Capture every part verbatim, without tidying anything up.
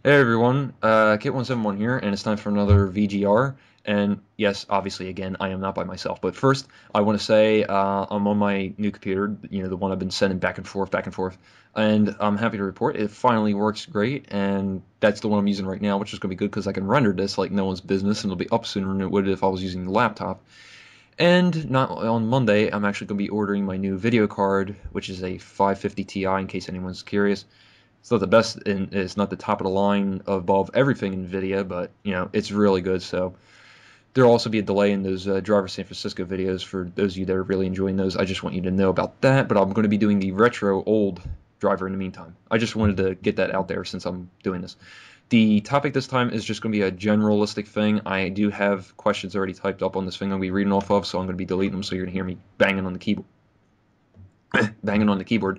Hey everyone, uh, Kit one seven one here, and it's time for another V G R. And yes, obviously, again, I am not by myself. But first, I want to say uh, I'm on my new computer, you know, the one I've been sending back and forth, back and forth. And I'm happy to report it finally works great, and that's the one I'm using right now, which is going to be good because I can render this like no one's business, and it'll be up sooner than it would if I was using the laptop. And not on Monday, I'm actually going to be ordering my new video card, which is a five fifty Ti, in case anyone's curious. It's not the best, and it's not the top of the line above everything in NVIDIA, but you know it's really good. So there'll also be a delay in those uh, Driver San Francisco videos for those of you that are really enjoying those. I just want you to know about that. But I'm going to be doing the retro old driver in the meantime. I just wanted to get that out there since I'm doing this. The topic this time is just going to be a generalistic thing. I do have questions already typed up on this thing I'm going to be reading off of, so I'm going to be deleting them. So you're going to hear me banging on the keyboard, banging on the keyboard.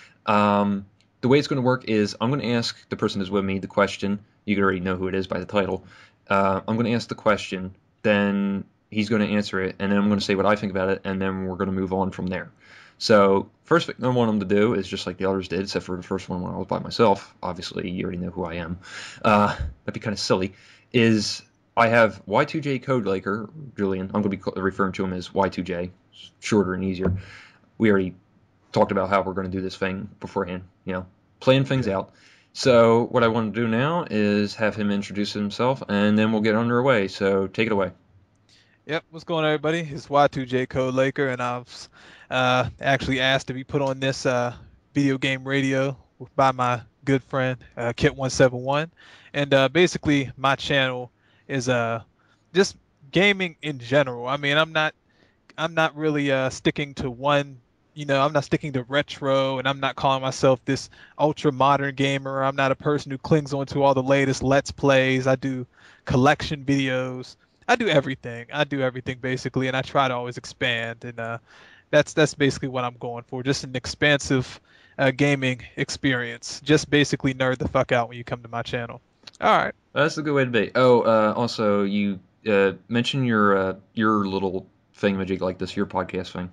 Um, the way it's going to work is I'm going to ask the person who's with me the question. You can already know who it is by the title. Uh, I'm going to ask the question, then he's going to answer it, and then I'm going to say what I think about it, and then we're going to move on from there. So first thing I want him to do is just like the others did, except for the first one when I was by myself. Obviously, you already know who I am. Uh, that'd be kind of silly. Is I have Y two J CodeLaker, Julian. I'm going to be referring to him as Y two J, shorter and easier. We already talked about how we're going to do this thing beforehand, you know, playing things Yeah. out. So what I want to do now is have him introduce himself, and then we'll get underway. So take it away. Yep. What's going on, everybody? It's Y two J CodeLaker, and I was uh, actually asked to be put on this uh, video game radio by my good friend uh, Kit one seven one. And uh, basically, my channel is uh, just gaming in general. I mean, I'm not I'm not really uh, sticking to one. You know, I'm not sticking to retro, and I'm not calling myself this ultra modern gamer. I'm not a person who clings onto all the latest Let's Plays. I do collection videos. I do everything. I do everything basically, and I try to always expand. And uh, that's that's basically what I'm going for. Just an expansive uh, gaming experience. Just basically nerd the fuck out when you come to my channel. All right. That's a good way to be. Oh, uh, also you uh, mention your uh, your little thingamajig like this, your podcast thing.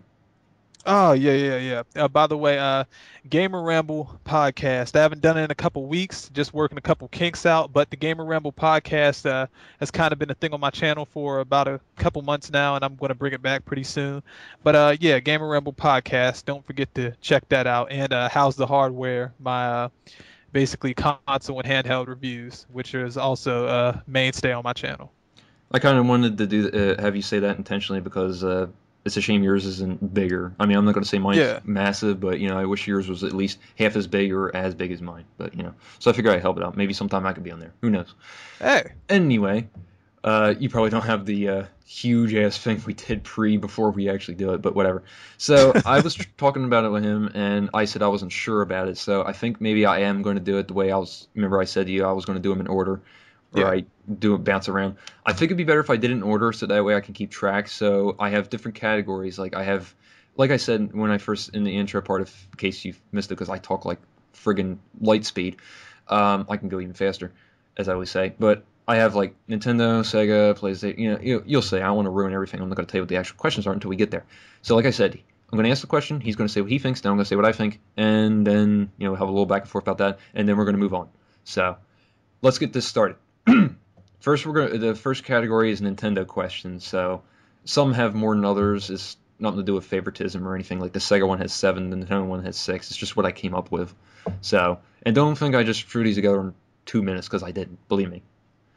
Oh yeah, yeah, yeah. Uh, by the way, uh, Gamer Ramble podcast. I haven't done it in a couple weeks, just working a couple kinks out. But the Gamer Ramble podcast uh, has kind of been a thing on my channel for about a couple months now, and I'm going to bring it back pretty soon. But uh, yeah, Gamer Ramble podcast. Don't forget to check that out. And uh, How's the Hardware? My uh, basically console and handheld reviews, which is also a mainstay on my channel. I kind of wanted to do uh, have you say that intentionally because uh, it's a shame yours isn't bigger. I mean, I'm not going to say mine's Yeah. massive, but you know, I wish yours was at least half as big or as big as mine. But you know, so I figure I'd help it out. Maybe sometime I could be on there. Who knows? Hey. Anyway, uh, you probably don't have the uh, huge ass thing we did pre before we actually do it, but whatever. So I was tr- talking about it with him, and I said I wasn't sure about it. So I think maybe I am going to do it the way I was. Remember, I said to you I was going to do them in order, or Yeah. I do it bounce around. I think it'd be better if I did it in order, so that way I can keep track. So I have different categories. Like I have, like I said when I first in the intro part, of, in case you missed it, because I talk like friggin' light speed. Um, I can go even faster, as I always say, but I have like Nintendo, Sega, PlayStation. You know, you, you'll say I don't want to ruin everything. I'm not going to tell you what the actual questions are until we get there. So, like I said, I'm going to ask the question. He's going to say what he thinks. Then I'm going to say what I think, and then you know have a little back and forth about that, and then we're going to move on. So, let's get this started. First, we're going to the first category is Nintendo questions. So, some have more than others. It's nothing to do with favoritism or anything. Like the Sega one has seven, the Nintendo one has six. It's just what I came up with. So, and don't think I just threw these together in two minutes because I didn't. Believe me.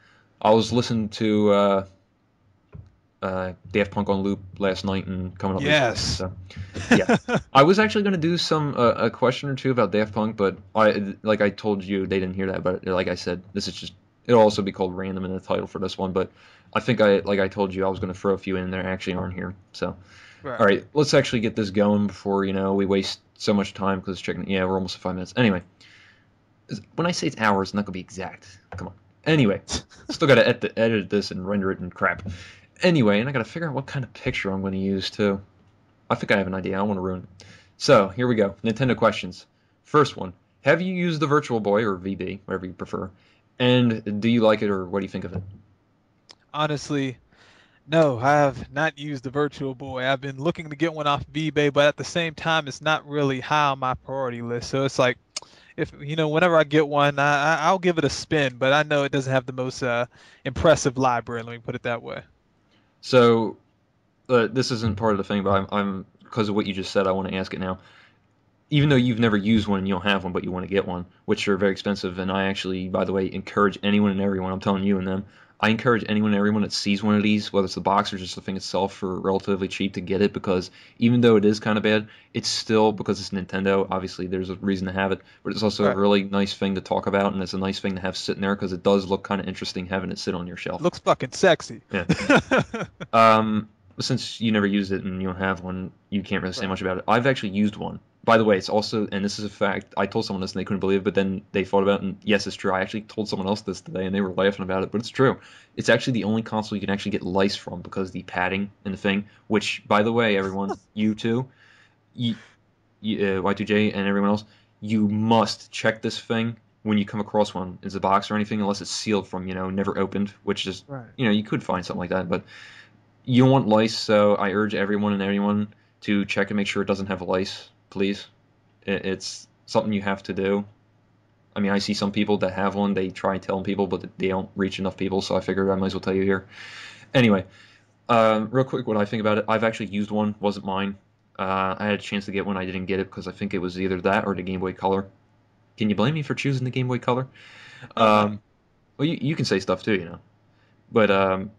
I was listening to uh, uh, Daft Punk on loop last night and coming up with these questions. Yes. So, yeah, I was actually going to do some uh, a question or two about Daft Punk, but I like I told you they didn't hear that. But like I said, this is just it'll also be called random in the title for this one. But I think I like I told you I was going to throw a few in there actually aren't here. So all Right. right, let's actually get this going before you know we waste so much time because checking. Yeah, we're almost at five minutes. Anyway, when I say it's hours, it's not going to be exact. Come on. Anyway, still got to edit, edit this and render it and crap. Anyway, and I got to figure out what kind of picture I'm going to use too. I think I have an idea. I don't want to ruin it. So here we go. Nintendo questions. First one: have you used the Virtual Boy or V B, whatever you prefer? And do you like it or what do you think of it? Honestly, no, I have not used the Virtual Boy. I've been looking to get one off of eBay, but at the same time, it's not really high on my priority list. So it's like, if you know, whenever I get one, I, I I'll give it a spin. But I know it doesn't have the most uh, impressive library. Let me put it that way. So uh, this isn't part of the thing, but I'm, I'm because of what you just said, I want to ask it now. Even though you've never used one and you don't have one, but you want to get one, which are very expensive, and I actually, by the way, encourage anyone and everyone, I'm telling you and them, I encourage anyone and everyone that sees one of these, whether it's the box or just the thing itself, for relatively cheap to get it, because even though it is kind of bad, it's still, because it's Nintendo, obviously there's a reason to have it, but it's also a Right. really nice thing to talk about, and it's a nice thing to have sitting there, because it does look kind of interesting having it sit on your shelf. Looks fucking sexy. Yeah. Um, since you never used it and you don't have one, you can't really say Right. much about it. I've actually used one. By the way, it's also, and this is a fact, I told someone this and they couldn't believe it, but then they thought about it, and yes, it's true. I actually told someone else this today, and they were laughing about it, but it's true. It's actually the only console you can actually get lice from because of the padding and the thing, which, by the way, everyone, you too, you, you, uh, Y two J and everyone else, you must check this thing when you come across one. It's a box or anything, unless it's sealed from, you know, never opened, which is, Right. you know, you could find something like that, but you don't want lice, so I urge everyone and anyone to check and make sure it doesn't have lice, please. It's something you have to do. I mean, I see some people that have one, they try telling people, but they don't reach enough people, so I figured I might as well tell you here. Anyway, um, real quick, what I think about it, I've actually used one, wasn't mine. Uh, I had a chance to get one, I didn't get it because I think it was either that or the Game Boy Color. Can you blame me for choosing the Game Boy Color? Oh no. Um, well, you, you can say stuff too, you know. But um,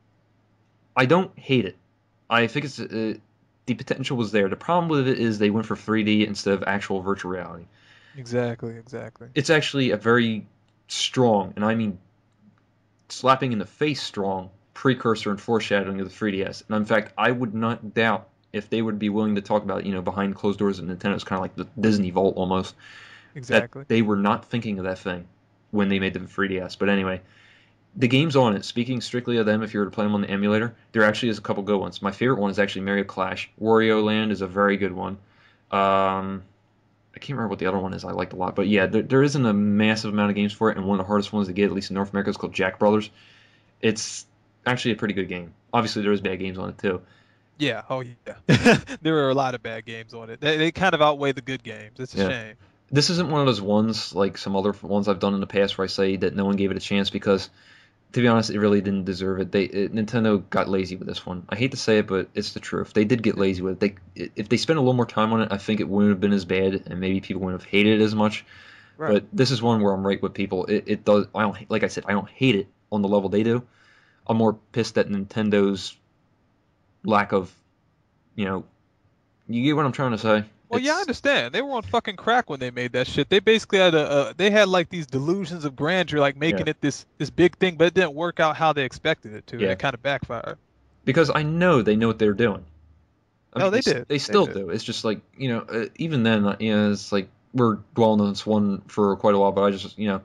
I don't hate it. I think it's uh, the potential was there. The problem with it is they went for three D instead of actual virtual reality. Exactly. Exactly. It's actually a very strong, and I mean slapping in the face strong, precursor and foreshadowing of the three D S. And in fact, I would not doubt if they would be willing to talk about, you know, behind closed doors at Nintendo. It's kind of like the Disney Vault almost, that Exactly. they were not thinking of that thing when they made the three D S. But anyway, the games on it, speaking strictly of them, if you were to play them on the emulator, there actually is a couple good ones. My favorite one is actually Mario Clash. Wario Land is a very good one. Um, I can't remember what the other one is I liked a lot. But yeah, there, there isn't a massive amount of games for it, and one of the hardest ones to get, at least in North America, is called Jack Brothers. It's actually a pretty good game. Obviously, there is bad games on it too. Yeah. Oh yeah. There are a lot of bad games on it. They they kind of outweigh the good games. It's a Yeah. shame. This isn't one of those ones like some other ones I've done in the past where I say that no one gave it a chance because to be honest, it really didn't deserve it. They it, Nintendo got lazy with this one. I hate to say it, but it's the truth. They did get lazy with it. They if they spent a little more time on it, I think it wouldn't have been as bad, and maybe people wouldn't have hated it as much. Right. But this is one where I'm right with people. It, it does. I don't like I said. I don't hate it on the level they do. I'm more pissed at Nintendo's lack of, you know, you get what I'm trying to say. Well, yeah, I It's understand. They were on fucking crack when they made that shit. They basically had a, uh, they had like these delusions of grandeur, like yeah, making it this this big thing, but it didn't work out how they expected it to, and yeah. it kind of backfired. Because I know they know what they're doing. I mean, No, they they did. they They still did. do. It's just like you know, uh, even then, uh, you know, it's like we're dwelling on this one for quite a while. But I just, you know,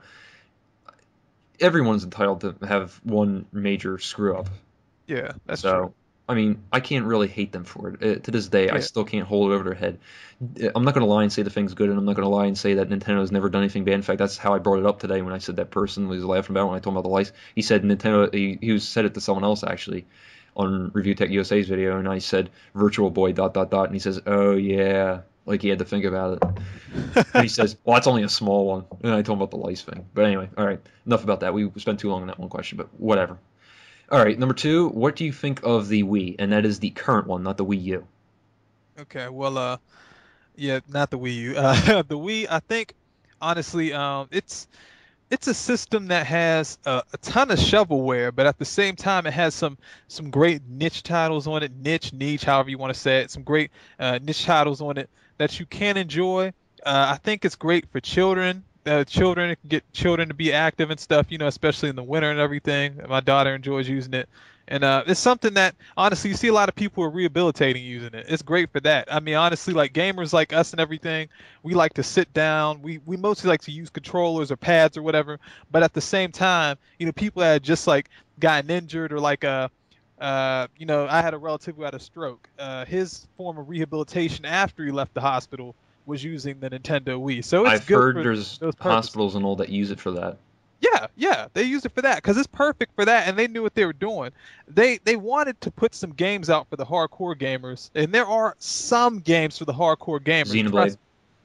everyone's entitled to have one major screw up. Yeah, that's true. So, I mean, I can't really hate them for it. Uh, to this day, I Yeah. still can't hold it over their head. Uh, I'm not going to lie and say the thing's good, and I'm not going to lie and say that Nintendo's never done anything bad. In fact, that's how I brought it up today when I said that person was laughing about it when I told him about the lice. He said Nintendo. He, he was said it to someone else actually on Review Tech U S A's video, and I said Virtual Boy dot dot dot, and he says, "Oh yeah," like he had to think about it. And he says, "Well, that's only a small one." And I told him about the lice thing. But anyway, all right, enough about that. We spent too long on that one question, but whatever. All right, number two, what do you think of the Wii? And that is the current one, not the Wii U. Okay. Well, uh, yeah, not the Wii U. Uh, the Wii, I think, honestly, um, it's it's a system that has a, a ton of shovelware, but at the same time, it has some some great niche titles on it, niche, niche, however you want to say it. Some great uh, niche titles on it that you can enjoy. Uh, I think it's great for children. Uh, children it can get children to be active and stuff, you know, especially in the winter and everything. My daughter enjoys using it, and uh, it's something that honestly you see a lot of people are rehabilitating using it. It's great for that. I mean, honestly, like gamers like us and everything, we like to sit down. We we mostly like to use controllers or pads or whatever. But at the same time, you know, people that had just like gotten injured or like uh uh you know, I had a relative who had a stroke. Uh, his form of rehabilitation after he left the hospital was using the Nintendo Wii. So it's I've good heard for there's those purposes. hospitals and all that use it for that. Yeah, yeah, they used it for that because it's perfect for that, and they knew what they were doing. They they wanted to put some games out for the hardcore gamers, and there are some games for the hardcore gamers. Xenoblade. Trust.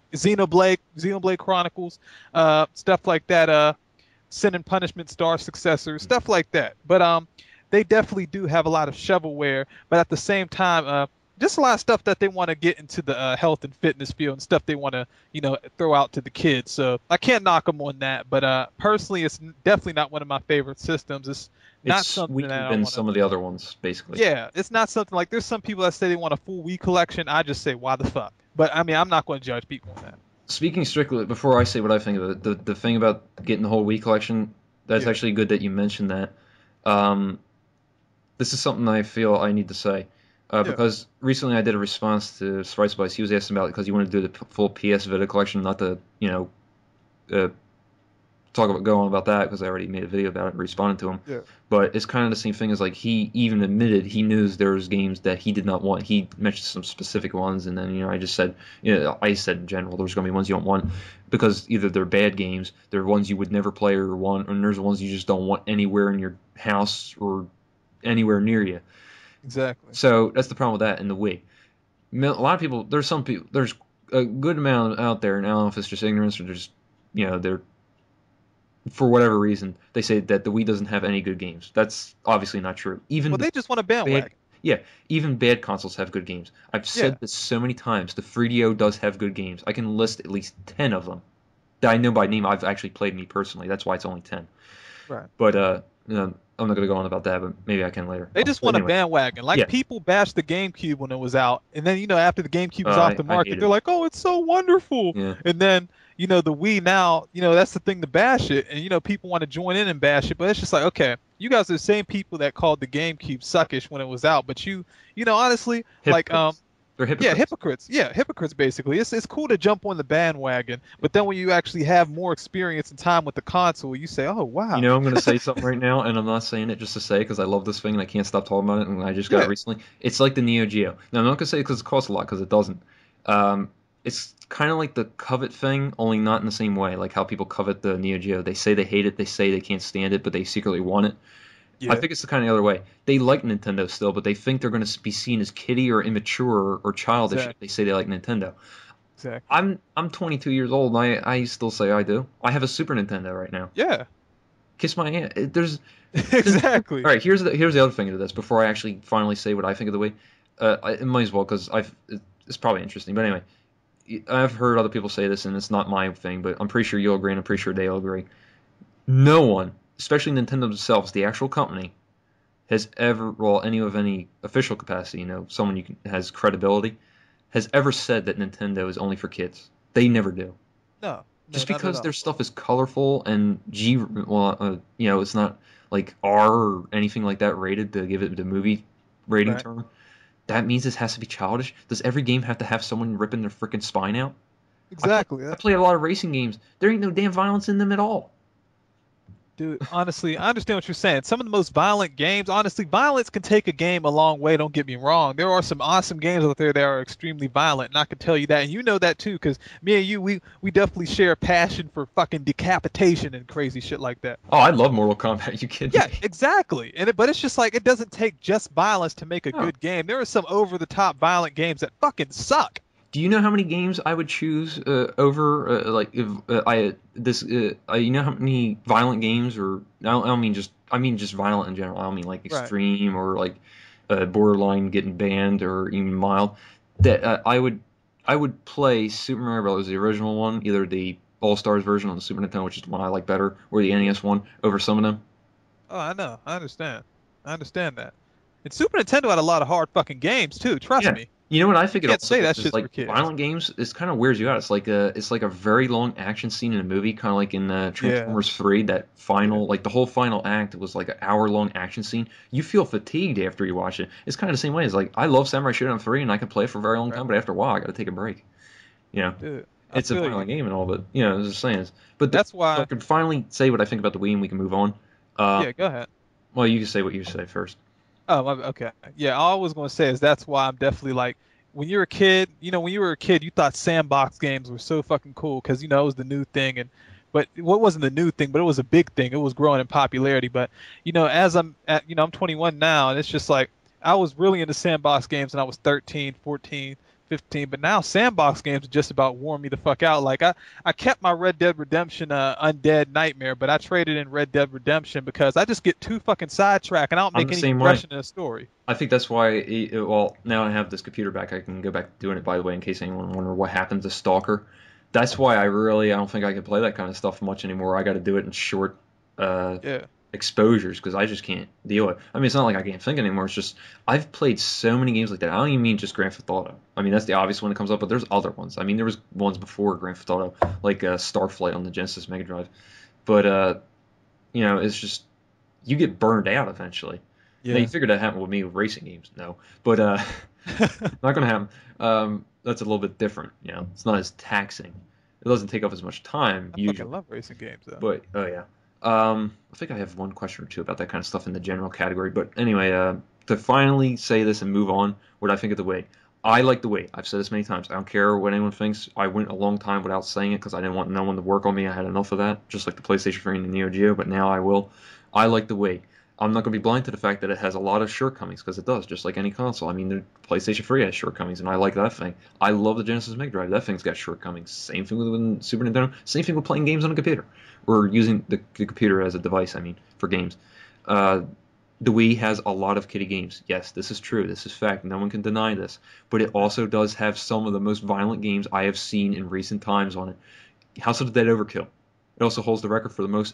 Xenoblade, Xenoblade Chronicles, uh, stuff like that. Uh, Sin and Punishment, Star Successor, stuff like that. But um, they definitely do have a lot of shovelware. But at the same time, uh, just a lot of stuff that they want to get into the uh, health and fitness field and stuff they want to, you know, throw out to the kids. So I can't knock them on that. But uh, personally, it's definitely not one of my favorite systems. It's not It's something that weaker I than want to. some of the other ones, basically. Yeah, it's not something like there's some people that say they want a full Wii collection. I just say, why the fuck? But I mean, I'm not going to judge people on that. Speaking strictly, before I say what I think of it, the, the thing about getting the whole Wii collection, that's Yeah. actually good that you mentioned that. Um, this is something I feel I need to say. Uh, Yeah. because recently I did a response to Spice Spice. He was asking about it because he wanted to do the p- full P S Vita collection, not the, you know, uh, talk about go on about that because I already made a video about it and responded to him. Yeah. But it's kind of the same thing as like he even admitted he knew there was games that he did not want. He mentioned some specific ones, and then you know I just said, you know, I said in general there's going to be ones you don't want because either they're bad games, they're ones you would never play or want, and there's ones you just don't want anywhere in your house or anywhere near you. Exactly. So that's the problem with that in the Wii. A lot of people, there's some people, there's a good amount out there, and I don't know if it's just ignorance or just, you know, they're for whatever reason, they say that the Wii doesn't have any good games. That's obviously not true. Even Well, the they just want a bad, bandwagon. yeah, even bad consoles have good games. I've Yeah. said this so many times. The three D O does have good games. I can list at least ten of them that I know by name. I've actually played me personally. That's why it's only ten. Right. But uh, you know, I'm not going to go on about that, but maybe I can later. They just But want a anyway, bandwagon. Like yeah, people bashed the GameCube when it was out, and then you know after the GameCube was uh, off I, the I market, hate they're it. like, "Oh, it's so wonderful." Yeah. And then you know the Wii now, you know that's the thing to bash it, and you know people want to join in and bash it, but it's just like, okay, you guys are the same people that called the GameCube suckish when it was out, but you, you know, honestly, like um, Hypocrites. They're yeah, hypocrites. hypocrites. Yeah, hypocrites basically. It's it's cool to jump on the bandwagon, but then when you actually have more experience and time with the console, you say, "Oh You wow." know, I'm going to say something right now, and I'm not saying it just to say because I love this thing and I can't stop talking about it, and I just got it Yeah. recently. It's like the Neo Geo. Now, I'm not going to say it because it costs a lot because it doesn't. Um, it's kind of like the covet thing, only not in the same way, like how people covet the Neo Geo. They say they hate it, they say they can't stand it, but they secretly want it. I Yeah. think it's the kind of other way. They like Nintendo still, but they think they're going to be seen as kiddie or immature or, or childish if Exactly. they say they like Nintendo. Exactly. I'm I'm twenty-two years old, and I, I still say I do. I have a Super Nintendo right now. Yeah. Kiss my hand. It- There's Exactly. All right, here's the here's the other thing to this. Before I actually finally say what I think of the Wii, uh, I it might as well because I've it- it's probably interesting. But anyway, I've heard other people say this, and it's not my thing, but I'm pretty sure you'll agree, and I'm pretty sure they'll agree. No one, especially Nintendo themselves, the actual company, has ever, well, any of any official capacity, you know, someone you can has credibility, has ever said that Nintendo is only for kids. They never do. No. No, Just not at because all. their stuff is colorful and G, well, uh, you know, it's not like R or anything like that rated to give it the movie rating Right. term. That means this has to be childish. Does every game have to have someone ripping their freaking spine out? I play, Exactly. I That, play a lot of racing games. There ain't no damn violence in them at all. dude, honestly, I understand what you're saying. Some of the most violent games, honestly, violence can take a game a long way, don't get me wrong. There are some awesome games out there that are extremely violent, and I can tell you that. And you know that too, because me and you, we, we definitely share a passion for fucking decapitation and crazy shit like that. Oh, I love Mortal Kombat. You kidding Yeah, me? exactly. And it, but it's just like it doesn't take just violence to make a No. good game. There are some over-the-top violent games that fucking suck. Do you know how many games I would choose uh, over uh, like if uh, I this uh, uh, you know how many violent games or I don't, I don't mean just I mean just violent in general. I don't mean like Right. extreme or like uh, borderline getting banned or even mild. That uh, I would I would play Super Mario Bros. The original one, either the All Stars version on the Super Nintendo, which is the one I like better, or the N E S one over some of them. Oh, I know. I understand. I understand that. And Super Nintendo had a lot of hard fucking games too. Trust Yeah. me. You know what I You think it can't also say is, that is shit's like for kids. violent games. It's kind of weirds you out. It's like a it's like a very long action scene in a movie, kind of like in uh, Yeah. Transformers three. That Yeah. final, like the whole final act was like an hour long action scene. You feel fatigued after you watch it. It's kind of the same way. It's like I love Samurai Shodown three, and I can play it for a very long Right. time, but after a while, I got to take a break. You know, Dude, I it's a feel you. violent game and all, but you know, as I was saying, but the, That's so I why. can finally say what I think about the Wii, and we can move on. Uh, Yeah, go ahead. well, you can say what you say first. Oh, my, okay. Yeah, all I was gonna say is that's why I'm definitely like, when you're a kid, you know, when you were a kid, you thought sandbox games were so fucking cool because you know it was the new thing, and but what wasn't the new thing, but it was a big thing. It was growing in popularity. But you know, as I'm at, you know, I'm twenty-one now, and it's just like I was really into sandbox games when I was thirteen, fourteen, fifteen, but now sandbox games just about worn me the fuck out. Like I, I kept my Red Dead Redemption uh, Undead Nightmare, but I traded in Red Dead Redemption because I just get too fucking sidetracked and I don't I'm make the any same way. progression in the story. I think that's why. It, well, now I have this computer back. I can go back to doing it. By the way, in case anyone wonder what happened to Stalker, that's why I really I don't think I can play that kind of stuff much anymore. I got to do it in short uh, Yeah, exposures because I just can't deal with it. I mean, it's not like I can't think anymore. It's just I've played so many games like that. I don't even mean just Grand Theft Auto. I mean, that's the obvious one that comes up, but there's other ones. I mean, there was ones before Grand Theft Auto, like uh, Starflight on the Genesis Mega Drive. But uh, you know, it's just you get burned out eventually. Now you yeah. figured that happened with me with racing games, no, but uh, not gonna happen. Um, that's a little bit different. You know, it's not as taxing. It doesn't take up as much time I fucking usually. love racing games though. But oh yeah, um, I think I have one question or two about that kind of stuff in the general category. But anyway, uh, to finally say this and move on, what I think of the Wii. I like the Wii. I've said this many times. I don't care what anyone thinks. I went a long time without saying it because I didn't want no one to work on me. I had enough of that, just like the PlayStation three and the Neo Geo. But now I will. I like the Wii. I'm not going to be blind to the fact that it has a lot of shortcomings because it does, just like any console. I mean, the PlayStation three has shortcomings, and I like that thing. I love the Genesis Mega Drive. That thing's got shortcomings. Same thing with the Super Nintendo. Same thing with playing games on a computer or using the, the computer as a device. I mean, for games. Uh, the Wii has a lot of kiddie games. Yes, this is true. This is fact. No one can deny this. But it also does have some of the most violent games I have seen in recent times on it. House of the Dead Overkill. It also holds the record for the most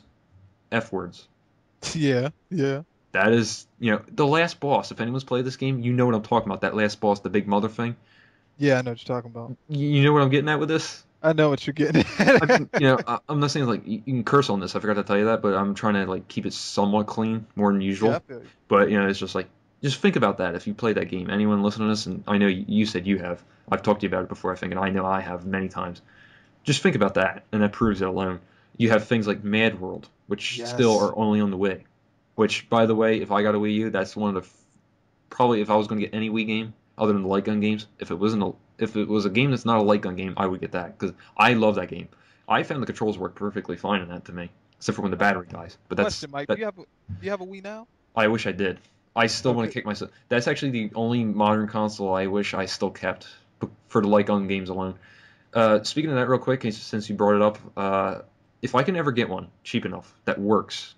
F words. Yeah, yeah, That is, you know, the last boss. If anyone's played this game, you know what I'm talking about. That last boss, the big mother thing. yeah. I know what you're talking about. You, you know what I'm getting at with this? I know what you're getting I at. mean, you know, I, I'm not saying like you, you can curse on this. I forgot to tell you that, but I'm trying to like keep it somewhat clean, more than Yeah, I usual. feel you. But you know, it's just like just think about that if you play that game. Anyone listening to this, and I know you, you said you have. I've talked to you about it before, I think, and I know I have many times. Just think about that, and that proves it alone. You have things like Mad World, which still Yes. are only on the Wii. Which, by the way, if I got a Wii U, that's one of the probably if I was going to get any Wii game other than the light gun games, if it wasn't a if it was a game that's not a light gun game, I would get that because I love that game. I found the controls work perfectly fine in that to me, except for when the Uh, battery dies. But that's question, Mike. Do that. you have a, do you have a Wii now? I wish I did. I still want to Okay. kick myself. That's actually the only modern console I wish I still kept for the light gun games alone. Uh, speaking of that, real quick, since you brought it up, uh, if I can ever get one cheap enough that works,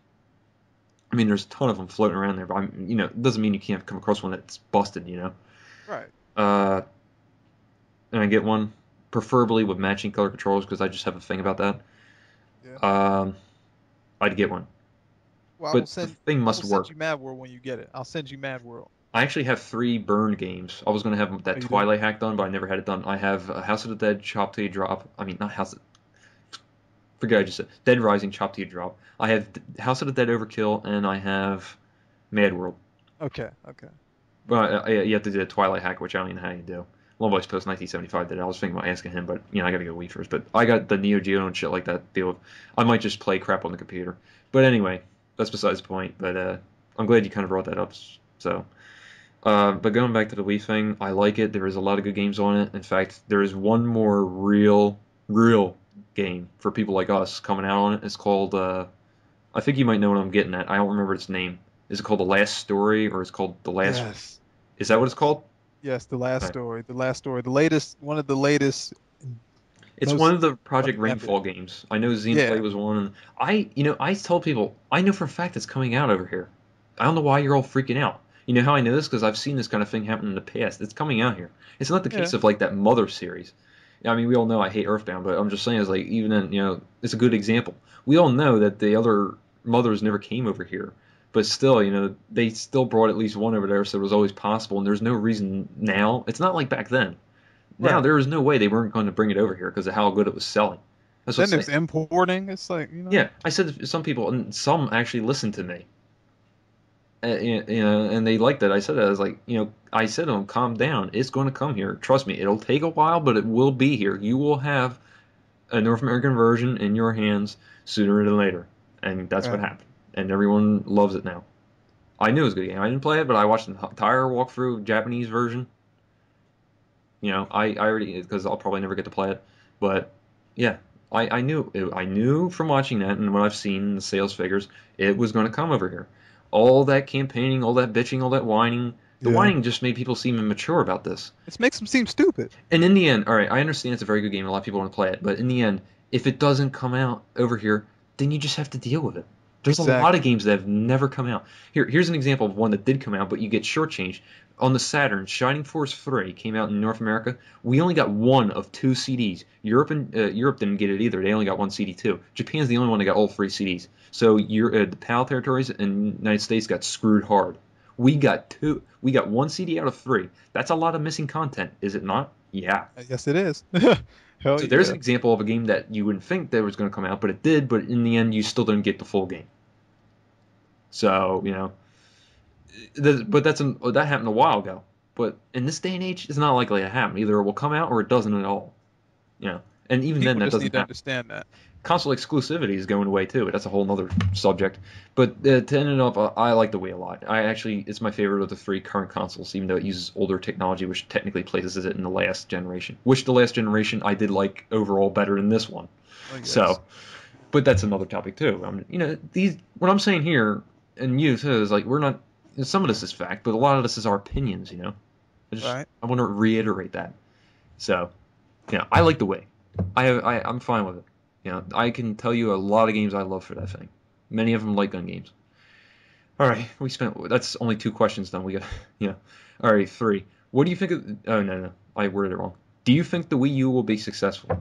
I mean, there's a ton of them floating around there, but I'm, you know, it doesn't mean you can't come across one that's busted, you know. Right. Uh, and I get one, preferably with matching color controls, because I just have a thing about that. Yeah. Um, I'd get one, Well, I will but the send thing I will must send work. you Mad World when you get it. I'll send you Mad World. I actually have three burned games. I was gonna have Oh, that you do? Twilight hack done, but I never had it done. I have uh, House of the Dead, Chop Till You Drop. I mean, not House. Forget I just said Dead Rising, Chop Till You Drop. I have House of the Dead Overkill, and I have Mad World. Okay. Okay. Well, uh, you have to do the Twilight hack, which I don't even know how you do. Longboy's Post nineteen seventy-five did it. I was thinking about asking him, but you know I got to go Wii first. But I got the Neo Geo and shit like that. Deal with. I might just play crap on the computer. But anyway, that's besides the point. But uh, I'm glad you kind of brought that up. So, uh, but going back to the Wii thing, I like it. There is a lot of good games on it. In fact, there is one more real, real game for people like us coming out on it. It's called. Uh, I think you might know what I'm getting at. I don't remember its name. Is it called The Last Story or is it called The Last? Yes. Is that what it's Yes. called? Yes. The last Okay. story. The last story. The latest. One of the latest. It's one Most of the Project fucking epic. Rainfall games. I know Xenoplay Yeah. was one, and I, you know, I tell people I know for a fact it's coming out over here. I don't know why you're all freaking out. You know how I know this? Because I've seen this kind of thing happen in the past. It's coming out here. It's not the Yeah. case of like that Mother series. I mean, we all know I hate Earthbound, but I'm just saying, it's like even in, you know, it's a good example. We all know that the other mothers never came over here, but still, you know, they still brought at least one over there, so it was always possible. And there's no reason now. It's not like back then. Now Right. there was no way they weren't going to bring it over here because of how good it was selling. That's Then what's there's saying. importing. It's like you know. Yeah, I said to some people, and some actually listened to me. Uh, you you know, and they liked it. I said that I was like, you know, I said to them, calm down. It's going to come here. Trust me, it'll take a while, but it will be here. You will have a North American version in your hands sooner than later, and that's what Right. happened. And everyone loves it now. I knew it was a good game. I didn't play it, but I watched the entire walkthrough Japanese version. You know, I, I already because I'll probably never get to play it, but yeah, I, I knew it, I knew from watching that and what I've seen the sales figures, it was going to come over here. All that campaigning, all that bitching, all that whining. The Yeah. whining just made people seem immature about this. It makes them seem stupid. And in the end, all right, I understand it's a very good game. A lot of people want to play it, but in the end, if it doesn't come out over here, then you just have to deal with it. There's a lot of Exactly. games that have never come out. Here, here's an example of one that did come out, but you get shortchanged. On the Saturn, Shining Force three came out in North America. We only got one of two C Ds. Europe and uh, Europe didn't get it either. They only got one C D too. Japan's the only one that got all three C Ds. So you're, uh, the PAL territories and United States got screwed hard. We got two. We got one C D out of three. That's a lot of missing content, is it not? Yeah. Yes, it is. Hell So there's yeah. an example of a game that you wouldn't think that was going to come out, but it did. But in the end, you still didn't get the full game. So you know, th- but that's an, that happened a while ago. But in this day and age, it's not likely to happen. Either it will come out or it doesn't at all. You know, and even then, People that just need doesn't to happen. understand that. Console exclusivity is going away too. That's a whole other subject. But uh, to end it up, uh, I like the Wii a lot. I actually, it's my favorite of the three current consoles, even though it uses older technology, which technically places it in the last generation. Which the last generation I did like overall better than this one. Oh yes. So, but that's another topic too. I mean, you know, these what I'm saying here, and you too, is like we're not. Some of this is fact, but a lot of this is our opinions. You know, I just Right. I want to reiterate that. So, you know, I like the Wii. I have I I'm fine with it. You know, I can tell you a lot of games I love for that thing. Many of them light gun games. All right, we spent. That's only two questions done. We got, yeah. All right, three. What do you think of? Oh no, no, I worded it wrong. Do you think the Wii U will be successful?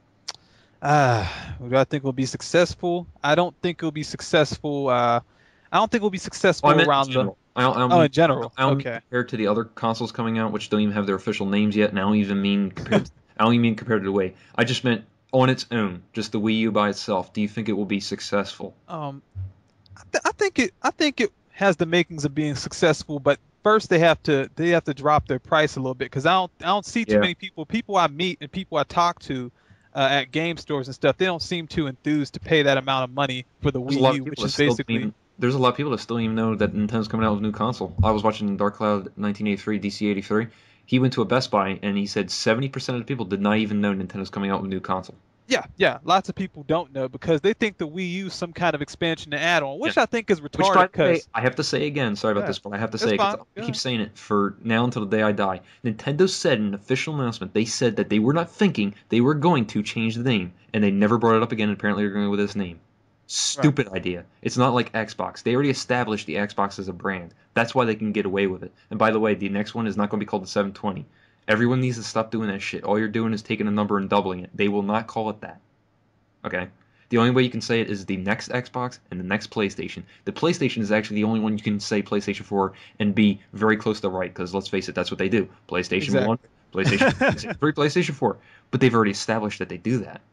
Ah, do I think will be successful? I don't think it'll be successful. Uh, I don't think it'll be Oh, I successful meant in around the. general. I don't, I don't Oh, mean in general. I don't mean Okay. compared to the other consoles coming out, which don't even have their official names yet, and I don't even mean compared. To, I don't even mean compared to the Wii. I just meant on its own, just the Wii U by itself. Do you think it will be successful? Um, I, th- I think it. I think it has the makings of being successful, but first they have to they have to drop their price a little bit because I don't I don't see too Yeah. many people people I meet and people I talk to uh, at game stores and stuff. They don't seem too enthused to pay that amount of money for the There's a Wii lot of U, people which that is still don't basically even. There's a lot of people that still don't even know that Nintendo's coming out with a new console. I was watching Dark Cloud nineteen eighty-three, D C eighty-three. He went to a Best Buy and he said seventy percent of the people did not even know Nintendo's coming out with a new console. yeah, yeah. Lots of people don't know because they think the Wii U is some kind of expansion and add-on, Yeah. which I think is Which, retarded. by the way, Because I have to say again, sorry about yeah, this, but I have to it's say it because fine. I keep Yeah, saying it for now until the day I die. Nintendo said in an official announcement, they said that they were not thinking they were going to change the name, and they never brought it up again. And apparently, they're going with this name. right. Stupid idea. It's not like Xbox. They already established the Xbox as a brand. That's why they can get away with it. And by the way, the next one is not going to be called the seven twenty. Everyone needs to stop doing that shit. All you're doing is taking a number and doubling it. They will not call it that. Okay? The only way you can say it is the next Xbox and the next PlayStation. The PlayStation is actually the only one you can say PlayStation four and be very close to right, because let's face it, that's what they do. PlayStation one, Exactly. PlayStation two, PlayStation three, PlayStation four. But they've already established that they do that.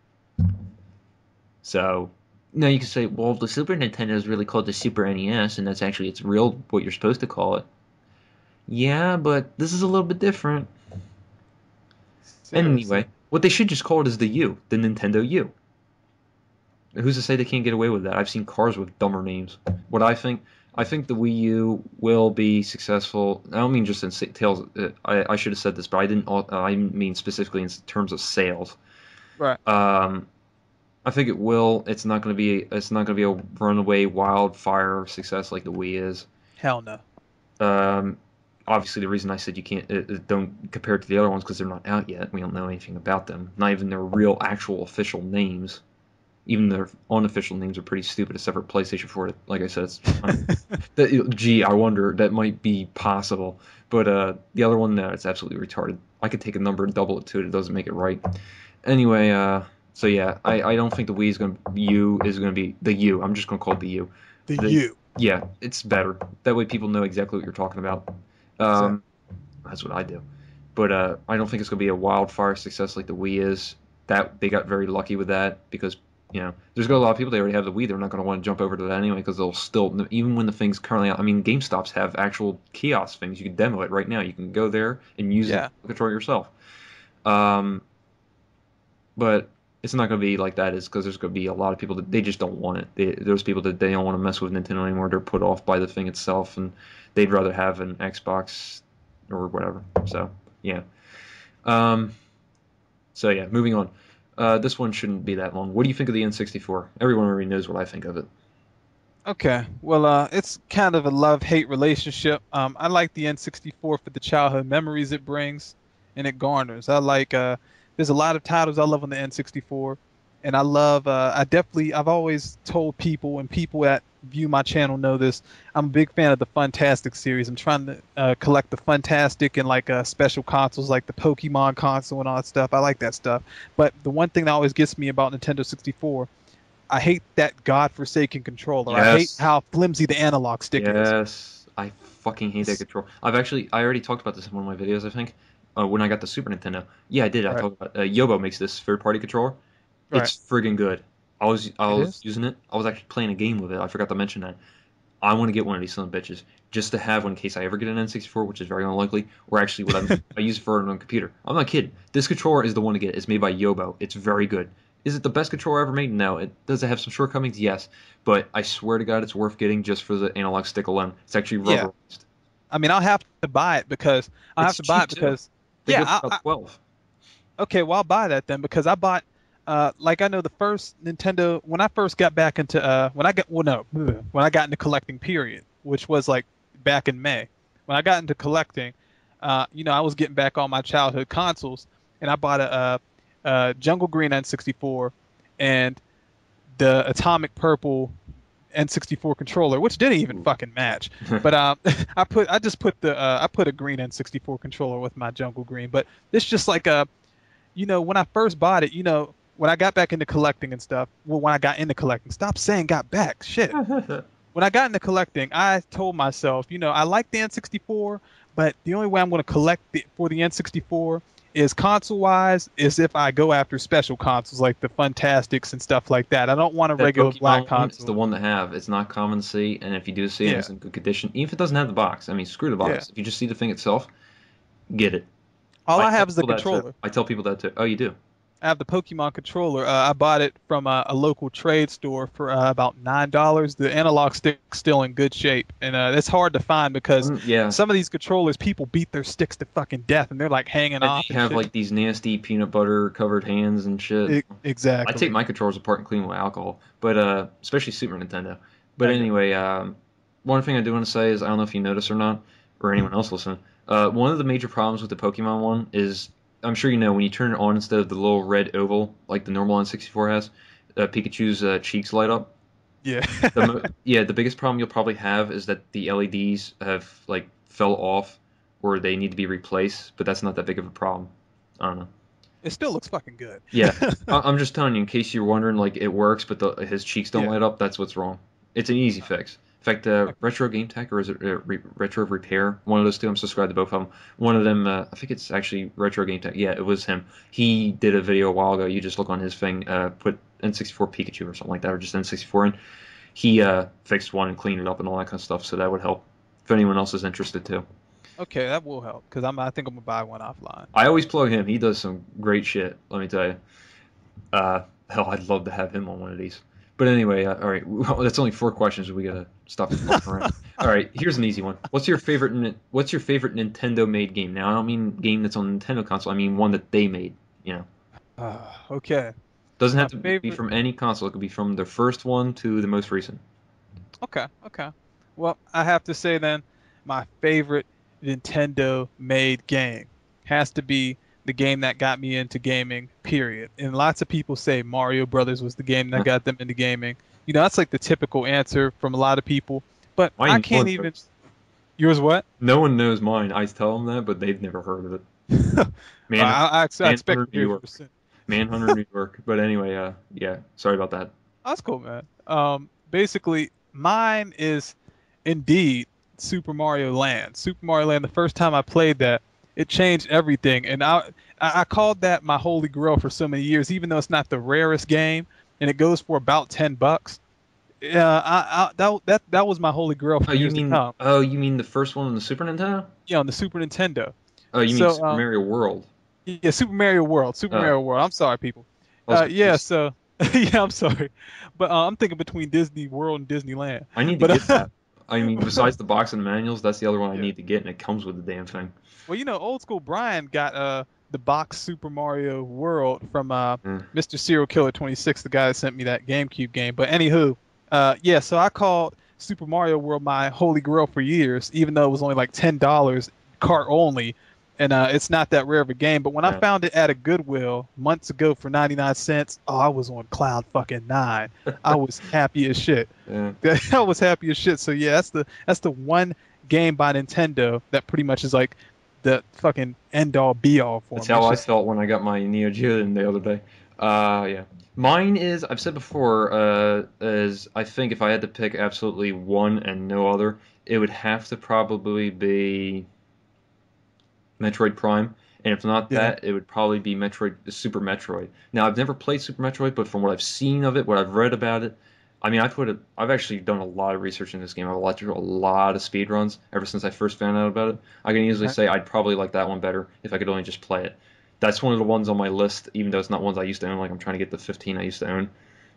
So now you can say, well, the Super Nintendo is really called the Super N E S, and that's actually it's real what you're supposed to call it. Yeah, but this is a little bit different. Seriously. Anyway, what they should just call it is the U, the Nintendo U. Who's to say they can't get away with that? I've seen cars with dumber names. What I think, I think the Wii U will be successful. I don't mean just in sales. uh, I, I should have said this, but I didn't. uh, I mean specifically in terms of sales. Right. Um, I think it will. It's not going to be. It's not going to be a runaway wildfire success like the Wii is. Hell no. Um, Obviously, the reason I said you can't uh, uh, don't compare it to the other ones because they're not out yet. We don't know anything about them. Not even their real, actual, official names. Even their unofficial names are pretty stupid, except for PlayStation four. Like I said, it's that, gee, I wonder that might be possible. But uh, the other one, no, it's absolutely retarded. I could take a number and double it to it. It doesn't make it right. Anyway, uh, so yeah, I, I don't think the Wii is going to U is going to be the U. I'm just going to call it the U. The The U. Yeah, it's better. That way people know exactly what you're talking about. Exactly. Um, that's what I do. But uh, I don't think it's going to be a wildfire success like the Wii is. That they got very lucky with that because you know there's got a lot of people that already have the Wii. They're not going to want to jump over to that anyway because they'll still even when the thing's currently out. I mean, GameStops have actual kiosk things. You can demo it right now. You can go there and use it Yeah. control yourself. Um, but it's not going to be like that is because there's going to be a lot of people that they just don't want it. They, there's people that they don't want to mess with Nintendo anymore. They're put off by the thing itself, and they'd rather have an Xbox or whatever. So yeah. Um, so yeah, moving on. Uh, this one shouldn't be that long. What do you think of the N sixty-four? Everyone already knows what I think of it. Okay. Well, uh, it's kind of a love-hate relationship. Um, I like the N sixty-four for the childhood memories it brings and it garners. I like uh there's a lot of titles I love on the N sixty-four, and I love uh I definitely I've always told people, and people that view my channel know this, I'm a big fan of the Funtastic series. I'm trying to uh, collect the Funtastic and like uh, special consoles like the Pokemon console and all that stuff. I like that stuff. But the one thing that always gets me about Nintendo sixty-four, I hate that godforsaken controller. I hate Yes. how flimsy the analog stick is. Yes. I fucking hate that It's, control. I've actually I already talked about this in one of my videos, I think. Uh, when I got the Super Nintendo. Yeah, I did. I right, talked about uh, Yobo makes this third-party controller. right. It's friggin' good. I was I It was is. using it. I was actually playing a game with it. I forgot to mention that. I want to get one of these son of bitches just to have one in case I ever get an N sixty-four, which is very unlikely, or actually what I'm, I use it for on a computer. I'm not kidding. This controller is the one to get. It's made by Yobo. It's very good. Is it the best controller ever made? No. It does it have some shortcomings? Yes. But I swear to God, it's worth getting just for the analog stick alone. It's actually Yeah. rubberized. I mean, I'll have to buy it because I'll have It's to buy cheap it too. because They yeah. go for I, about I, twelve. okay, well I'll buy that then because I bought uh like I know the first Nintendo when I first got back into uh when I got well no ugh, when I got into collecting period, which was like back in May. When I got into collecting, uh you know I was getting back all my childhood consoles, and I bought a, uh uh Jungle Green N sixty-four and the Atomic Purple N sixty-four controller, which didn't even Ooh. fucking match. But um, I put I just put the uh, I put a green N sixty-four controller with my Jungle Green. But it's just like a you know when I first bought it, you know when I got back into collecting and stuff. Well, when I got into collecting, stop saying got back. Shit. When I got into collecting, I told myself, you know, I like the N sixty-four, but the only way I'm going to collect it for the N sixty-four is console wise is if I go after special consoles like the Funtastics and stuff like that. I don't want a That regular black Pokemon one is the console. one to have. It's not common to see, and if you do see it and Yeah, it's in good condition, even if it doesn't have the box, I mean, screw the yeah. box. If you just see the thing itself, get it. All I I tell have is the people that too. controller. I tell people that too. Oh, you do? I have the Pokemon controller. Uh, I bought it from a, a local trade store for uh, about nine dollars. The analog stick's still in good shape, and uh, it's hard to find because Mm, yeah. some of these controllers, people beat their sticks to fucking death, and they're like hanging And off they and have shit. like these nasty peanut butter covered hands and shit. E- I take exactly. my controllers apart and clean them with alcohol, but uh, especially Super Nintendo. But I get it. anyway, um, one thing I do want to say is I don't know if you notice or not, or anyone else listening. Uh, one of the major problems with the Pokemon one is I'm sure you know when you turn it on instead of the little red oval like the normal N sixty-four has, uh, Pikachu's uh, cheeks light up. Yeah. The mo Yeah, the biggest problem you'll probably have is that the L E Ds have like fell off or they need to be replaced, but that's not that big of a problem. I don't know. It still looks fucking good. Yeah, I- I'm just telling you in case you're wondering, like it works, but the, his cheeks don't Yeah. light up. That's what's wrong. It's an easy Uh, fix. In fact, uh, okay. Retro Game Tech or is it uh, Re Retro Repair? One of those two. I'm subscribed to both of them. One of them, uh, I think it's actually Retro Game Tech. Yeah, it was him. He did a video a while ago. You just look on his thing, uh, put N sixty-four Pikachu or something like that, or just N sixty-four in. He uh, fixed one and cleaned it up and all that kind of stuff. So that would help if anyone else is interested too. Okay, that will help because I'm. I think I'm gonna buy one offline. I always plug him. He does some great shit. Let me tell you. Uh, hell, I'd love to have him on one of these. But anyway, uh, all right, well, that's only four questions. We gotta stop fucking around. All right, here's an easy one. What's your favorite? Nin- What's your favorite Nintendo-made game? Now, I don't mean game that's on Nintendo console. I mean one that they made. You know, Uh, okay. doesn't have My to be favorite. from any console. It could be from the first one to the most recent. Okay. Okay. Well, I have to say then, my favorite Nintendo made game has to be the game that got me into gaming, period. And lots of people say Mario Brothers was the game that got them into gaming. You know, that's like the typical answer from a lot of people. But I Mine, no can't one even. knows. Yours what? No one knows mine. I tell them that, but they've never heard of it. I, Man, I, I expect Manhunter, to New hear from York. soon. Manhunter, New York. But anyway, uh, yeah. Sorry about that. That's cool, man. Um, basically, mine is indeed Super Mario Land. Super Mario Land. The first time I played that, it changed everything, and I I I called that my holy grail for so many years, even though it's not the rarest game, and it goes for about ten bucks. Yeah, I, I that that that was my holy grail Oh, for you years to mean come. oh, you mean the first one on the Super Nintendo? Yeah, on the Super Nintendo. Oh, you mean So, Super um, Mario World? yeah, Super Mario World. Super Uh, Mario World. I'm sorry, people. I was Uh, yeah. confused. So, yeah, I'm sorry, but uh, I'm thinking between Disney World and Disneyland. I need to But get uh, that. I mean, besides the box and manuals, that's the other one I yeah. need to get, and it comes with the damn thing. Well, you know, old school Brian got uh the box Super Mario World from uh Eh. mister Serial Killer twenty-six, the guy that sent me that GameCube game. But anywho, Uh, yeah, so I called Super Mario World my holy grail for years, even though it was only like ten dollars cart only, and uh, it's not that rare of a game. But when I Yeah. found it at a Goodwill months ago for ninety-nine cents, oh, I was on cloud fucking nine. I was happy as shit. Yeah. I was happy as shit. So yeah, that's the that's the one game by Nintendo that pretty much is like the fucking end all be all for That's me. how It's I just felt when I got my Neo Geo the other day. Uh, yeah. Mine is, I've said before, uh, is I think if I had to pick absolutely one and no other, it would have to probably be Metroid Prime. And if not yeah. that, it would probably be Metroid, Super Metroid. Now, I've never played Super Metroid, but from what I've seen of it, what I've read about it, I mean, I put it, I've actually done a lot of research in this game. I've watched a lot of speed runs ever since I first found out about it. I can easily Okay. say I'd probably like that one better if I could only just play it. That's one of the ones on my list, even though it's not ones I used to own. Like I'm trying to get the fifteen I used to own.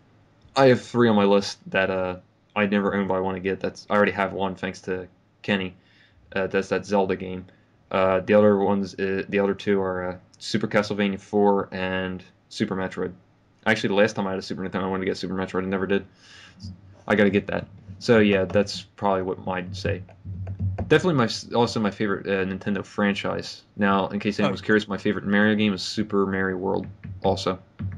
I have three on my list that uh, I never owned, but I want to get. That's I already have one thanks to Kenny. Uh, that's that Zelda game. Uh, the other ones, uh, the other two are uh, Super Castlevania four and Super Metroid. Actually, the last time I had a Super Nintendo, I wanted to get Super Metroid. I never did. I got to get that. So yeah, that's probably what I'd say. Definitely my also my favorite uh, Nintendo franchise. Now, in case Oh anyone's curious, my favorite Mario game is Super Mario World. Also,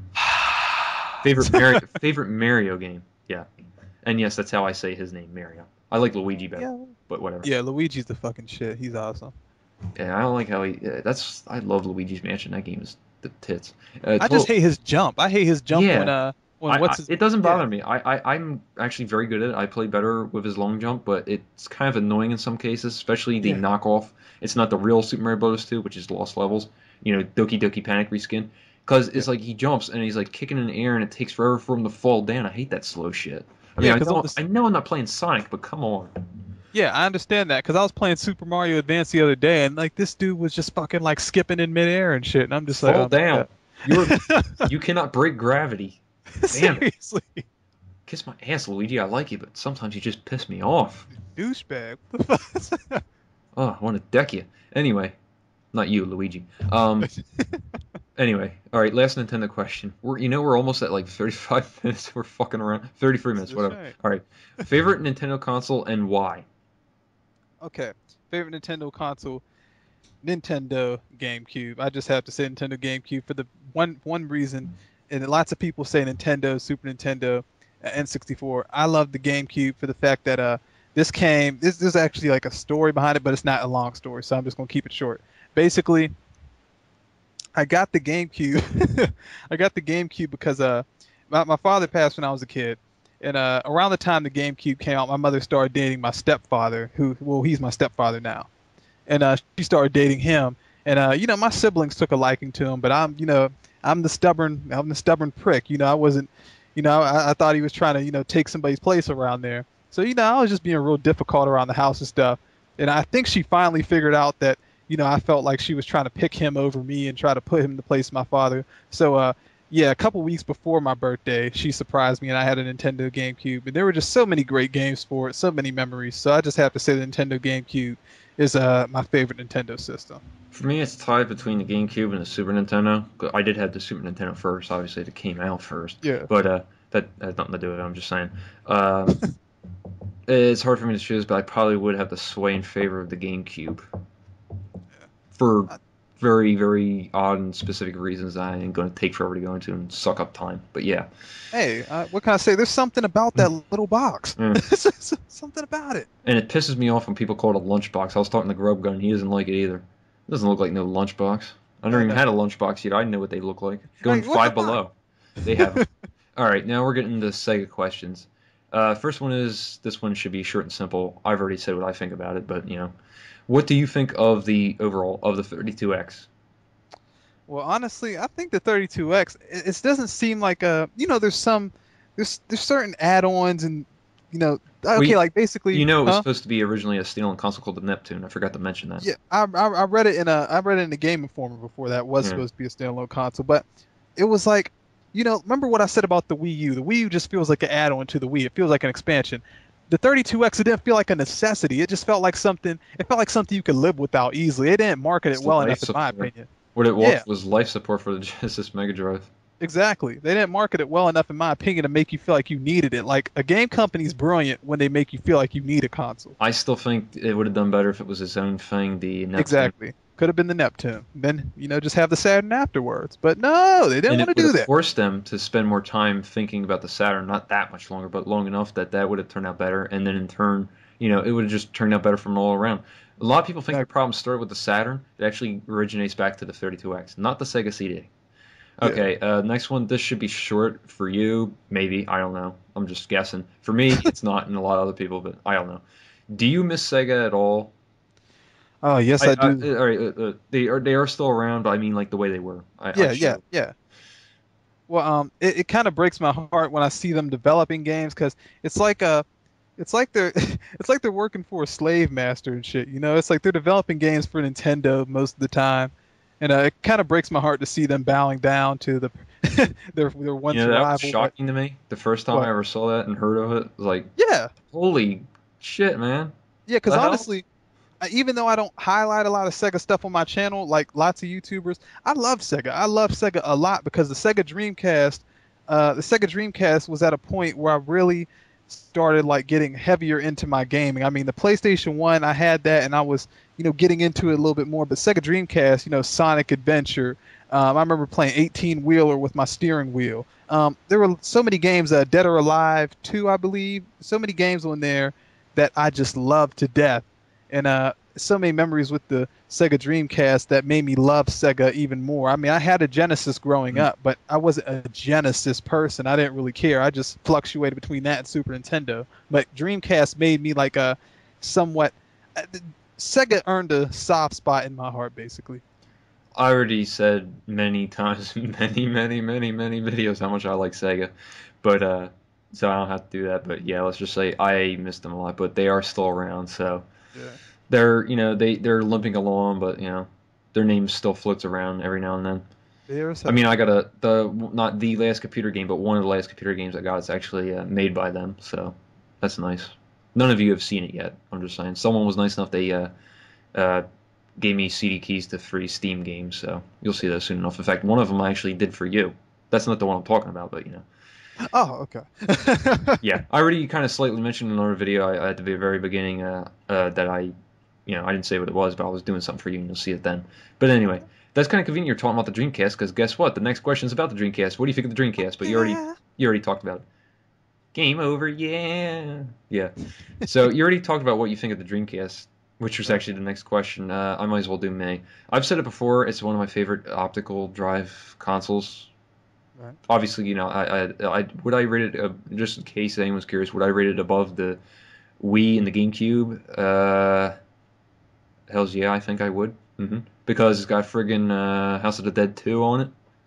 favorite Mario favorite Mario game. Yeah, and yes, that's how I say his name, Mario. I like Luigi better, yeah. but whatever. Yeah, Luigi's the fucking shit. He's awesome. Yeah, I don't like how he. Uh, that's I love Luigi's Mansion. That game is the tits. Uh, I just total. hate his jump. I hate his jump when Yeah, uh when I, I what's his it doesn't yeah bother me. I, I I'm actually very good at it. I play better with his long jump, but it's kind of annoying in some cases, especially the yeah knockoff. It's not the real Super Mario Bros. two, which is Lost Levels. You know, Doki Doki Panic reskin. Because yeah it's like he jumps and he's like kicking in the air and it takes forever for him to fall down. I hate that slow shit. I mean, yeah I because on know this I know I'm not playing Sonic, but come on, yeah I understand that because I was playing Super Mario Advance the other day and like this dude was just fucking like skipping in midair and shit and I'm just like fall oh my down. god. You're you cannot break gravity. Damn it. Seriously, Kiss my ass, Luigi. I like you, but sometimes you just piss me off. douchebag. What the fuck? Oh, I want to deck you. Anyway, not you, Luigi. Um. Anyway, all right. Last Nintendo question. We're you know we're almost at like thirty-five minutes. We're fucking around. thirty-three minutes, That's whatever. right. All right. Favorite Nintendo console and why? Okay, favorite Nintendo console. Nintendo GameCube. I just have to say Nintendo GameCube for the one one reason, and lots of people say Nintendo, Super Nintendo, uh, N sixty-four. I love the GameCube for the fact that uh this came this there's actually like a story behind it, but it's not a long story, so I'm just gonna keep it short. Basically, I got the GameCube. I got the GameCube because uh my, my father passed when I was a kid. And uh, around the time the GameCube came out, my mother started dating my stepfather, who, well, he's my stepfather now and uh, she started dating him. And uh, you know, my siblings took a liking to him, but I'm, you know, I'm the stubborn, I'm the stubborn prick. You know, I wasn't, you know, I, I thought he was trying to, you know, take somebody's place around there. So you know, I was just being real difficult around the house and stuff. And I think she finally figured out that, you know, I felt like she was trying to pick him over me and try to put him in the place of my father. So uh, yeah, a couple weeks before my birthday, she surprised me and I had a Nintendo GameCube. And there were just so many great games for it, so many memories. So I just have to say the Nintendo GameCube is uh my favorite Nintendo system. For me, it's tied between the GameCube and the Super Nintendo. I did have the Super Nintendo first, obviously it came out first, Yeah. but uh, that has nothing to do with it. I'm just saying. Um, it's hard for me to choose, but I probably would have to sway in favor of the GameCube for I, very, very odd and specific reasons that I ain't going to take forever to go into and suck up time. But yeah. hey, uh, what can I say? There's something about that little box. Yeah. Something about it. And it pisses me off when people call it a lunchbox. I was talking to Grub Gun. He doesn't like it either. It doesn't look like no lunchbox. I never No, even no, had a no. lunchbox yet. I know what they look like. Going Hey, what's the five box? below. They have them. All right, now we're getting into Sega questions. Uh, first one is this one should be short and simple. I've already said what I think about it, but you know, what do you think of the overall of the thirty-two X? Well, honestly, I think the thirty-two X. It, it doesn't seem like a. You know, there's some, there's there's certain add-ons and, you know, Well, okay, you, like basically, you know, it was huh? supposed to be originally a standalone console called the Neptune. I forgot to mention that. Yeah, I, I I read it in a I read it in the Game Informer before that was Yeah. supposed to be a standalone console, but it was like, you know, remember what I said about the Wii U? The Wii U just feels like an add-on to the Wii. It feels like an expansion. The thirty-two X, it didn't feel like a necessity. It just felt like something. It felt like something you could live without easily. It didn't market It's it well life enough, in my support. opinion. What it was Yeah, was life support for the Genesis Mega Drive. Exactly. They didn't market it well enough, in my opinion, to make you feel like you needed it. Like a game company's brilliant when they make you feel like you need a console. I still think it would have done better if it was its own thing, the Neptune. Exactly. Could have been the Neptune. Then, you know, just have the Saturn afterwards. But no, they didn't And want it to would do have that. forced them to spend more time thinking about the Saturn, not that much longer, but long enough that that would have turned out better. And then in turn, you know, it would have just turned out better from all around. A lot of people think the Exactly. problem started with the Saturn. It actually originates back to the thirty-two X, not the Sega C D. Yeah. Okay, uh, next one. This should be short for you, maybe. I don't know. I'm just guessing. For me, it's not, and a lot of other people, but I don't know. Do you miss Sega at all? Oh, yes, I, I I do. all right, uh, uh, they are they are still around, but I mean like the way they were. I, I Yeah, yeah, joke. yeah. Well, um, it, it kind of breaks my heart when I see them developing games because it's like a, it's like they're, it's like they're working for a slave master and shit. You know, it's like they're developing games for Nintendo most of the time, and uh, it kind of breaks my heart to see them bowing down to the, their their You once know, that was rival. But shocking to me. The first time I what? ever saw that and heard of it, like, Yeah, holy shit, man. yeah. Because The hell? honestly, I- even though I don't highlight a lot of Sega stuff on my channel, like lots of YouTubers, I love Sega. I love Sega a lot because the Sega Dreamcast, uh, the Sega Dreamcast was at a point where I really started like getting heavier into my gaming. I mean, the PlayStation One, I had that, and I was, you know, getting into it a little bit more. But Sega Dreamcast, you know, Sonic Adventure. Um, I remember playing eighteen wheeler with my steering wheel. Um, there were so many games, uh, Dead or Alive two, I believe. So many games on there that I just loved to death, and uh, so many memories with the Sega Dreamcast that made me love Sega even more. I mean, I had a Genesis growing Mm. up, but I wasn't a Genesis person. I didn't really care. I just fluctuated between that and Super Nintendo. But Dreamcast made me like a somewhat. uh, Sega earned a soft spot in my heart, basically. I already said many times, many, many, many, many videos how much I like Sega, but uh, so I don't have to do that. But yeah, let's just say I miss them a lot, but they are still around, so Yeah. they're you know they they're limping along, but you know their name still floats around every now and then. There's I mean, hope. I got a the not the last computer game, but one of the last computer games I got is actually uh, made by them, so that's nice. None of you have seen it yet. I'm just saying. Someone was nice enough they uh, uh, gave me C D keys to free Steam games, so you'll see those soon enough. In fact, one of them I actually did for you. That's not the one I'm talking about, but you know. Oh, okay. Yeah, I already kind of slightly mentioned in another video I, at the very beginning uh, uh, that I, you know, I didn't say what it was, but I was doing something for you, and you'll see it then. But anyway, that's kind of convenient you're talking about the Dreamcast, because guess what? The next question is about the Dreamcast. What do you think of the Dreamcast? But you already Yeah. you already talked about it. Game over, yeah, yeah. So you already talked about what you think of the Dreamcast, which was Right. actually the next question. Uh, I might as well do May. I've said it before. It's one of my favorite optical drive consoles. Right. Obviously, you know, I, I, I would I rate it uh, just in case anyone's curious. Would I rate it above the Wii and the GameCube? Uh, hell's yeah, I think I would. hmm Because it's got friggin' uh, House of the Dead two on it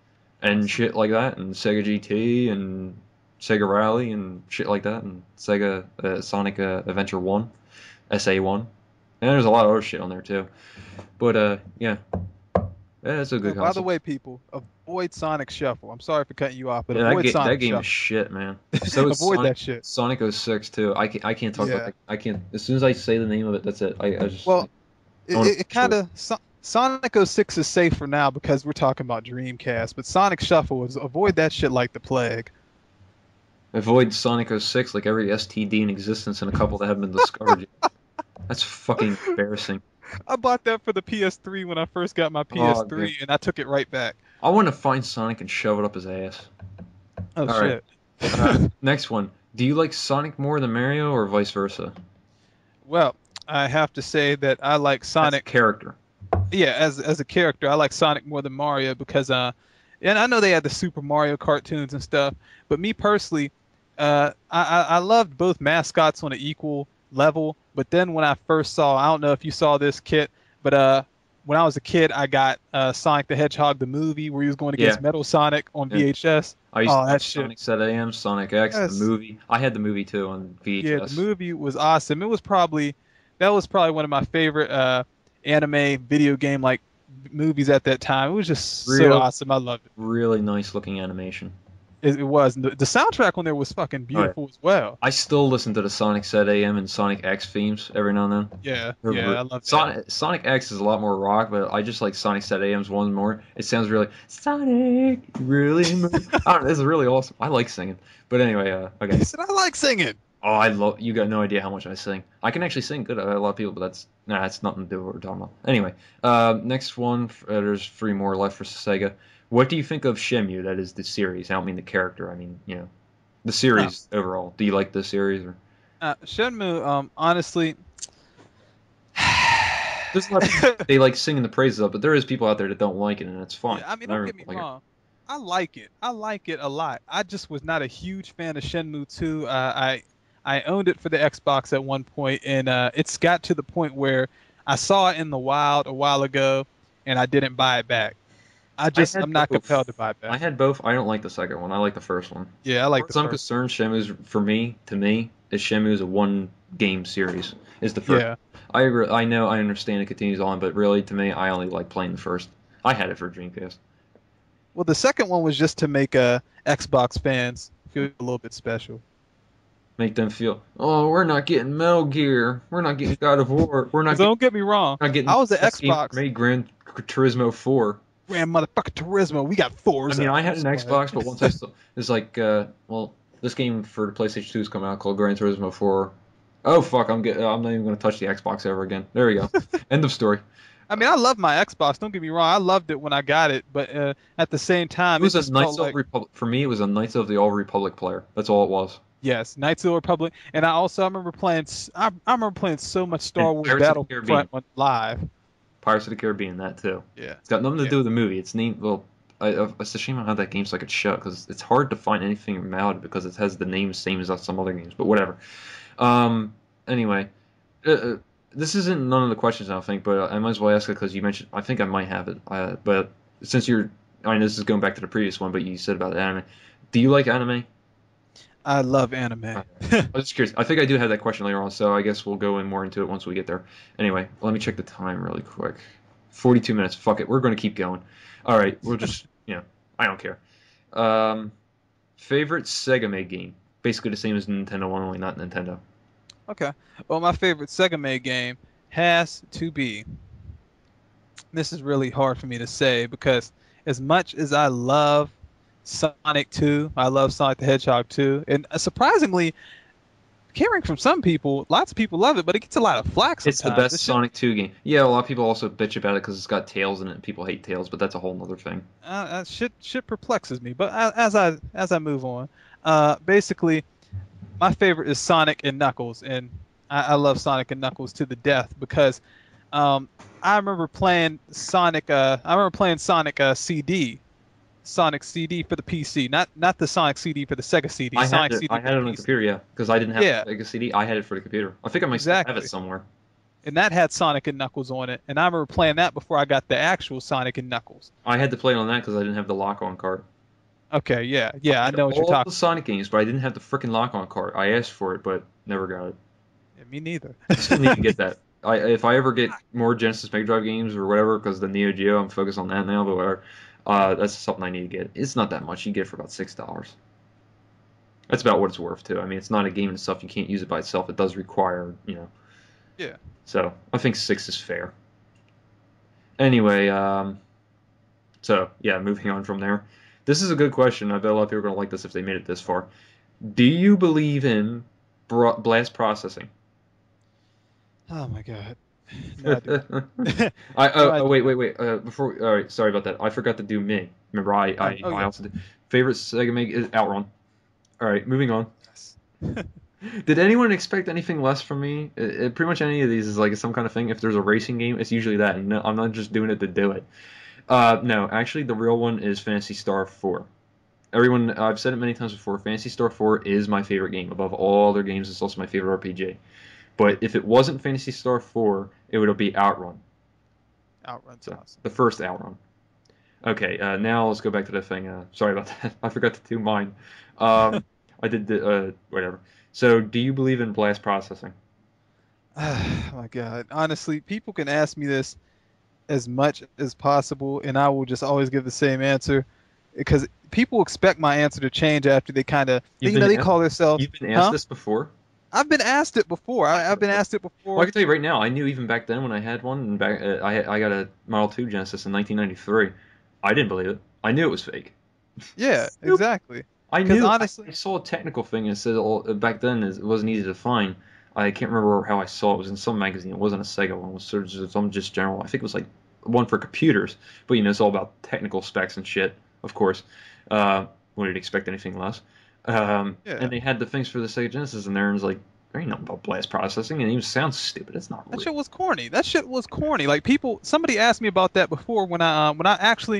and Awesome. shit like that, and Sega G T and Sega Rally and shit like that, and Sega uh, Sonic uh, Adventure one, S A one, and there's a lot of other shit on there too. But uh, yeah, yeah, it's a good Oh, by the console. way, people, avoid Sonic Shuffle. I'm sorry for cutting you off, but Yeah, that avoid game that Sonic game is Shuffle. shit, man. So is Avoid Sonic that shit. Sonic oh six too. I can't I can't talk about Yeah. that. I can't. As soon as I say the name of it, that's it. I, I just I, Well, I it, want to it, it short. kind of so, Sonic oh six is safe for now because we're talking about Dreamcast, but Sonic Shuffle is avoid that shit like the plague. Avoid Sonic oh six like every S T D in existence and a couple that haven't been discovered yet. That's fucking embarrassing. I bought that for the P S three when I first got my Oh, dude. P S three, and I took it right back. I want to find Sonic and shove it up his ass. Oh All right. shit. Uh, next one. Do you like Sonic more than Mario or vice versa? Well, I have to say that I like That's a Sonic. character. Yeah, as as a character, I like Sonic more than Mario because uh, and I know they had the Super Mario cartoons and stuff, but me personally, uh, I I I loved both mascots on an equal level. But then when I first saw, I don't know if you saw this, Kit, but uh, when I was a kid, I got uh Sonic the Hedgehog the movie where he was going Yeah. against Metal Sonic on Yeah. V H S. I used Oh, to have that shit. Sonic Set A M, Sonic X, the Yes. movie. I had the movie too on Yeah, the V H S. movie was awesome. It was probably that was probably one of my favorite uh anime video game like movies at that time. It was just so Real, awesome. I loved it. really nice looking animation. It, it was. The, the soundtrack on there was fucking Oh yeah. beautiful as well. I still listen to the Sonic Set A M and Sonic X themes every now and then. Yeah, They're yeah, re- I love that. Sonic Sonic X is a lot more rock, but I just like Sonic Set A M's one more. It sounds really Sonic, really move. I don't know, it's really awesome. I like singing. But anyway, uh, He okay. said, I like singing. Oh, I love you. Got no idea how much I sing. I can actually sing good. I a lot of people, but that's nah, that's nothing to do with what we're talking about. Anyway, uh, next one. Uh, there's three more left for Sega. What do you think of Shenmue? That is the series. I don't mean the character. I mean, you know, the Oh, series overall. Do you like the series or? uh, Shenmue, um, honestly, There's a lot of people they like singing the praises of, but there is people out there that don't like it, and it's yeah, fine. I mean, I don't really get me like it. wrong. I like it. I like it a lot. I just was not a huge fan of Shenmue two. Uh, I I owned it for the Xbox at one point, and uh, it's got to the point where I saw it in the wild a while ago, and I didn't buy it back. I I just had I'm not compelled to both. buy it I back. had both. I don't like the second one. I like the first one. Yeah, I As far like the as I'm first. concerned, Shenmue's for me, to me, is Shenmue is a one game series. Is the first. Yeah. I re I know I understand it continues on, but really to me, I only like playing the first. I had it for Dreamcast. Well, the second one was just to make uh Xbox fans feel a little bit special. Make them feel, oh, we're not getting Metal Gear. We're not getting God of War. We're Because not getting don't get me wrong, not getting I was the an best game ever Xbox made, Gran Turismo four. grand motherfucker Turismo. We got I mean, Forza. I had an It's like, Xbox, but once I still, it's like, uh, well, this game for the PlayStation two is coming out called Gran Turismo four. Oh fuck, I'm get, I'm not even going to touch the Xbox ever again. There we go. End of story. I mean, I love my Xbox. Don't get me wrong, I loved it when I got it, but uh, at the same It time, it was a just felt Knights of like the Republic for me. It was a Knights of the Old Republic player. That's all it was. yes, Knights of the Republic. And I also I remember playing. s- I, I remember playing so much And Star Wars Pirates of the Battlefront Caribbean. on live. Pirates of the Caribbean, that too. Yeah, It's got nothing to yeah, do with the movie. It's named well. I, I- it's a shame I had that game so I could shut because it's hard to find anything about it because it has the name same as some other games. But whatever. Um. Anyway, uh, uh, this isn't none of the questions I don't think, but I might as well ask it because you mentioned. I think I might have it. Uh, but since you're, I mean, this is going back to the previous one, but you said about anime. Do you like anime? I love anime. Okay. I was just curious. I think I do have that question later on, so I guess we'll go in more into it once we get there. Anyway, let me check the time really quick. forty-two minutes. Fuck it. We're going to keep going. All right. We'll just, you know, I don't care. Um, favorite Sega made game? Basically the same as Nintendo one, only not Nintendo. Okay. Well, my favorite Sega made game has to be. This is really hard for me to say because as much as I love Sonic two, I love Sonic the Hedgehog two, and uh, surprisingly, hearing from some people, lots of people love it, but it gets a lot of flack It's the sometimes. best It should, Sonic two game. Yeah, a lot of people also bitch about it because it's got Tails in it and people hate Tails, but that's a whole nother thing. uh, uh, shit, shit perplexes me. But a- as I as I move on, uh, basically, my favorite is Sonic and Knuckles, and I, I love Sonic and Knuckles to the death because um, I remember playing Sonic. Uh, I remember playing Sonic uh, C D, Sonic C D for the P C, not not the Sonic C D for the Sega C D, I had Sonic it. C D I for had the it on the P C. computer, yeah, because I didn't have Yeah, the Sega C D. I had it for the computer. I think I might still have it exactly. somewhere. And that had Sonic and Knuckles on it, and I remember playing that before I got the actual Sonic and Knuckles. I had to play it on that because I didn't have the lock-on card. Okay, yeah, I yeah, I had know what you're all talking the Sonic games, but I didn't have the freaking lock-on card. I asked for it, but never got it. about. Yeah, me neither. I still need to get that. I if I ever get more Genesis Mega Drive games or whatever, because the Neo Geo, I'm focused on that now. But whatever, uh, that's something I need to get. It's not that much. You get it for about six dollars. That's about what it's worth too. I mean, it's not a game and stuff. You can't use it by itself. It does require, you know. Yeah. So I think six is fair. Anyway, um, so yeah, moving on from there. This is a good question. I bet a lot of people are gonna like this if they made it this far. Do you believe in bra- blast processing? Oh my God. No, I do I not. No, oh, I oh do wait wait not. wait uh, before all right, sorry about that, I forgot to do me. Remember I Oh, I, oh I yeah. also did favorite Sega Meg is Outrun. All right, moving on. Yes. Did anyone expect anything less from me? It, it- pretty much any of these is like some kind of thing. If there's a racing game, it's usually that. And no, I'm not just doing it to do it. Uh, no, actually, the real one is Phantasy Star four. Everyone, I've said it many times before. Phantasy Star four is my favorite game above all other games. It's also my favorite R P G. But if it wasn't Phantasy Star four, it would be Outrun. Outrun's So awesome. the first Outrun. Okay, uh, now let's go back to the thing. Uh, sorry about that. I forgot to do mine. Um, I did the uh, whatever. So, do you believe in blast processing? Oh my God. Honestly, people can ask me this as much as possible, and I will just always give the same answer. because people expect my answer to change after they kind of, You've you know, been they asked, call themselves, you've been asked huh? this before? I've been asked it before. I, I've been asked it Well, I before. can tell you right now, I knew even back then when I had one, and back uh, I I got a Model two Genesis in nineteen ninety-three. I didn't believe it. I knew it was fake. Yeah, Stupid. exactly. I Because knew. I, honestly, I saw a technical thing and it said all, back then it wasn't easy to find. I can't remember how I saw it. It was in some magazine. It wasn't a Sega one. It was sort of just some just general. I think it was like one for computers, but you know it's all about technical specs and shit. Of course, uh, wouldn't expect anything less. Um, and yeah, they had the things for the Sega Genesis in there, and it was like there ain't nothing about blast processing, and it even sounds stupid. It's not that real. shit was corny. That shit was corny. Like people, somebody asked me about that before when I um, when I actually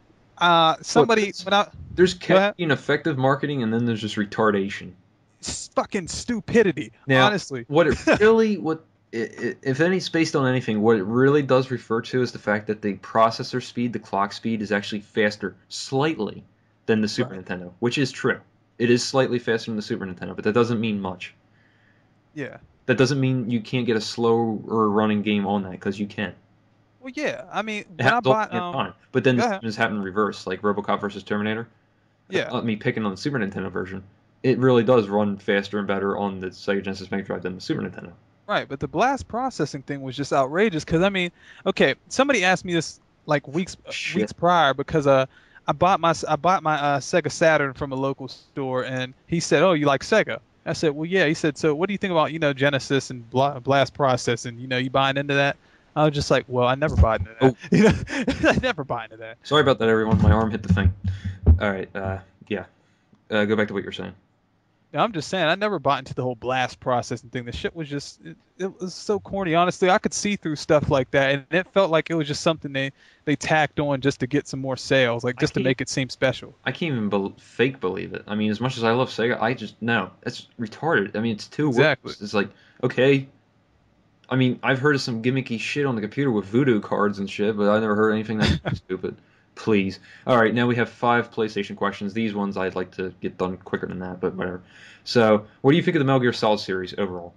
uh Look, somebody there's, when I there's go ahead. catchy and effective marketing, and then there's just retardation. It's fucking stupidity. Now, Honestly. what it really, what I I if any, it's based on anything, what it really does refer to is the fact that the processor speed, the clock speed, is actually faster slightly than the Super Right. Nintendo, which is true. It is slightly faster than the Super Nintendo, but that doesn't mean much. Yeah. That doesn't mean you can't get a slower running game on that, because you can. Well, yeah. I mean, It when I happens all bought the damn um, time. But then the go same ahead. has happened in reverse, like RoboCop versus Terminator. Yeah. Uh, me picking on the Super Nintendo version, it really does run faster and better on the Sega Genesis Mega Drive than the Super Nintendo. Right, but the blast processing thing was just outrageous because I mean, okay, somebody asked me this like weeks Shit. weeks prior because uh I bought my I bought my uh, Sega Saturn from a local store and he said, "Oh, you like Sega?" I said, "Well, yeah." He said, "So what do you think about, you know, Genesis and bla blast processing? You know, you buying into that?" I was just like, "Well, I never bought into that." Oh, You know, I never buy into that. sorry about that, everyone. My arm hit the thing. All right. Uh, yeah. Uh, go back to what you were saying. Yeah, I'm just saying, I never bought into the whole blast processing thing. The shit was just, it, it was so corny. Honestly, I could see through stuff like that, and it felt like it was just something they they tacked on just to get some more sales, like I just to can't. make it seem special. I can't even bel fake believe it. I mean, as much as I love Sega, I just no. It's retarded. I mean, it's two words. Exactly. It's like okay. I mean, I've heard of some gimmicky shit on the computer with voodoo cards and shit, but I never heard anything that stupid. Please. All right, now we have five PlayStation questions. These ones I'd like to get done quicker than that, but whatever. So, what do you think of the Metal Gear Solid series overall?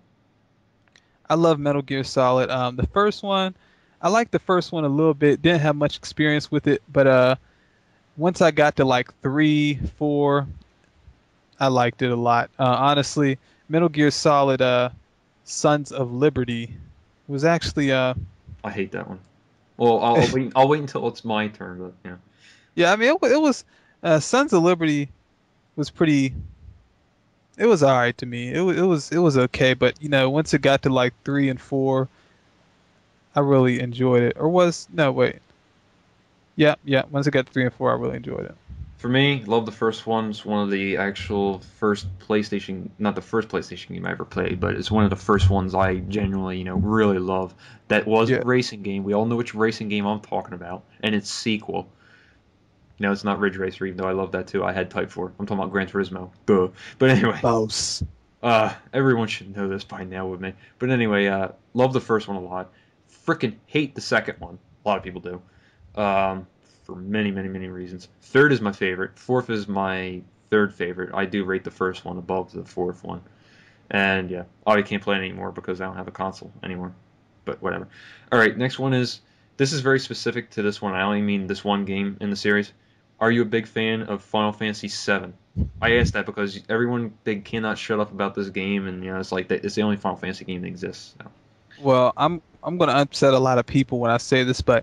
I love Metal Gear Solid. Um, the first one, I liked the first one a little bit. Didn't have much experience with it, but uh, once I got to like three, four, I liked it a lot. Uh, honestly, Metal Gear Solid, uh, Sons of Liberty was actually uh I hate that one. Well, I'll, I'll wait. I'll wait until it's my turn, but yeah. yeah, I mean, it, wa- it was uh, Sons of Liberty was pretty. It was all right to me. It was it was it was okay, but you know, once it got to like three and four, I really enjoyed it. Or was no wait, yeah, yeah. Once it got to three and four, I really enjoyed it. For me, love the first one. It's one of the actual first PlayStation, not the first PlayStation game I ever played, but it's one of the first ones I genuinely, you know, really love. That was a Yeah, racing game. We all know which racing game I'm talking about, and its sequel. No, it's not Ridge Racer, even though I love that too. I had Type four. I'm talking about Gran Turismo. Duh. But anyway, Boss. uh, everyone should know this by now with me. But anyway, uh, love the first one a lot. Frickin' hate the second one. A lot of people do. Um, for many, many, many reasons. Third is my favorite. Fourth is my third favorite. I do rate the first one above the fourth one. And yeah, I can't play it anymore because I don't have a console anymore. But whatever. All right, next one is this is very specific to this one. I only mean this one game in the series. Are you a big fan of Final Fantasy seven? I asked that because everyone they cannot shut up about this game, and you know it's like it's the only Final Fantasy game that exists. So. Well, I'm I'm gonna upset a lot of people when I say this, but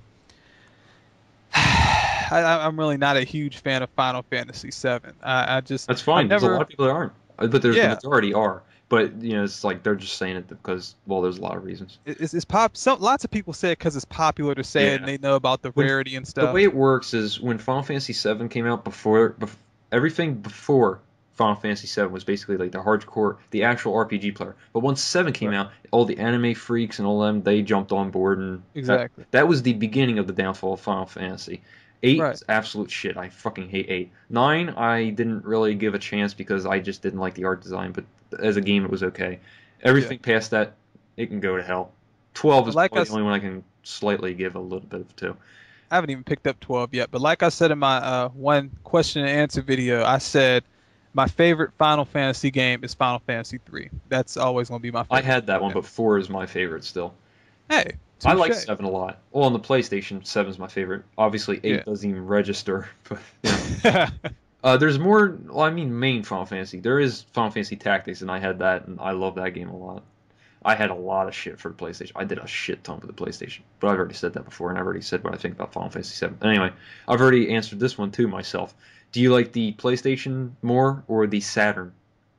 I, I'm really not a huge fan of Final Fantasy seven. I, I just That's I fine. There's a lot never. of people that aren't, Uh, but there's the Yeah, majority are. But you know, it's like they're just saying it because well, there's a lot of reasons. it- it's, it's pop. Some lots of people say it because it's popular to say it, and Yeah. they know about the When rarity and the stuff. way it works is when Final Fantasy seven came out before, bef everything before Final Fantasy seven was basically like the hardcore, the actual R P G player. But once seven came Right. out, all the anime freaks and all them they jumped on board, and that Exactly. that was the beginning of the downfall of Final Fantasy. Eight Right. is absolute shit. I fucking hate eight. Nine, I didn't really give a chance because I just didn't like the art design. But as a game, it was okay. Yeah. Everything past that, it can go to hell. Twelve But is like I, probably the s- only one I can slightly give a little bit of too. I haven't even picked up twelve yet. But like I said in my uh, one question and answer video, I said my favorite Final Fantasy game is Final Fantasy three. That's always going to be my I favorite. had that one, Yeah. but four is my favorite still. Hey, I like Touche. seven a lot. Well, on the PlayStation, seven's my favorite. Obviously, Yeah. eight doesn't even register. But you know. Uh, there's more. Well, I mean, main Final Fantasy. There is Final Fantasy Tactics, and I had that, and I love that game a lot. I had a lot of shit for the PlayStation. I did a shit ton for the PlayStation, but I've already said that before, and I've already said what I think about Final Fantasy seven. Anyway, I've already answered this one too myself. Do you like the PlayStation more or the Saturn?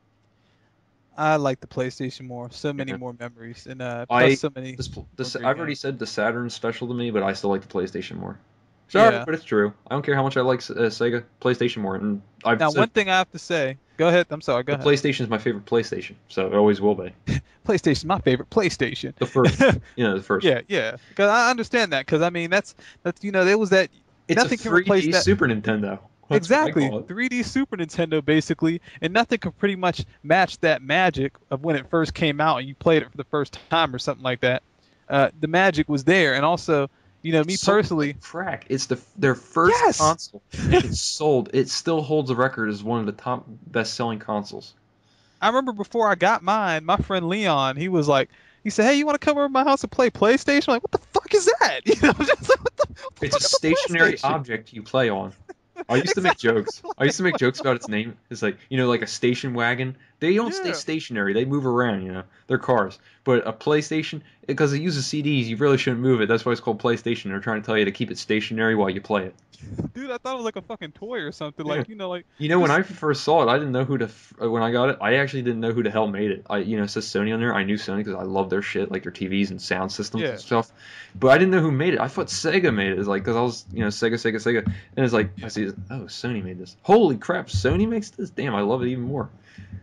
I like the PlayStation more. So many Yeah. more memories, and uh, plus I so many this, more this great I've already games. said the Saturn's special to me, but I still like the PlayStation more. Sorry, Yeah. but it's true. I don't care how much I like uh, Sega, PlayStation more, and I've Now, said one thing I have to say. Go ahead. I'm sorry. Go the ahead. PlayStation is my favorite PlayStation, so it always will be. PlayStation, my favorite PlayStation. The first, you know, the first. Yeah, yeah. Because I understand that. Because I mean, that's that's you know, there was that. It's a Nothing can replace three D that. Super Nintendo. That's what I Exactly. call it. three D Super Nintendo, basically, and nothing can pretty much match that magic of when it first came out and you played it for the first time or something like that. Uh, the magic was there, and also, you know, It me sold like personally, crack. It's the their first yes. console, and it sold. It still holds a record as one of the top best-selling consoles. I remember before I got mine, my friend Leon, he was like, he said, "Hey, you want to come over to my house and play PlayStation?" I'm like, what the fuck is that? You know, just like, what the, what the It's a fuck is a stationary PlayStation? object you play on. I used to make Exactly. jokes. I used to make jokes about its name. It's like, you know, like a station wagon. They don't stay Yeah. stationary. They move around, you know. They're cars. But a PlayStation, because it uses C Ds, you really shouldn't move it. That's why it's called PlayStation. They're trying to tell you to keep it stationary while you play it. Dude, I thought it was like a fucking toy or something. Yeah. Like, you know, like You know, when just I first saw it, I didn't know who to. f- uh, When I got it, I actually didn't know who the hell made it. I, you know, it says Sony on there. I knew Sony because I love their shit, like their T Vs and sound systems and yeah, stuff. But I didn't know who made it. I thought Sega made it. It's like because I was, you know, Sega, Sega, Sega, and it's like I yeah. see, oh, Sony made this. Holy crap, Sony makes this. Damn, I love it even more.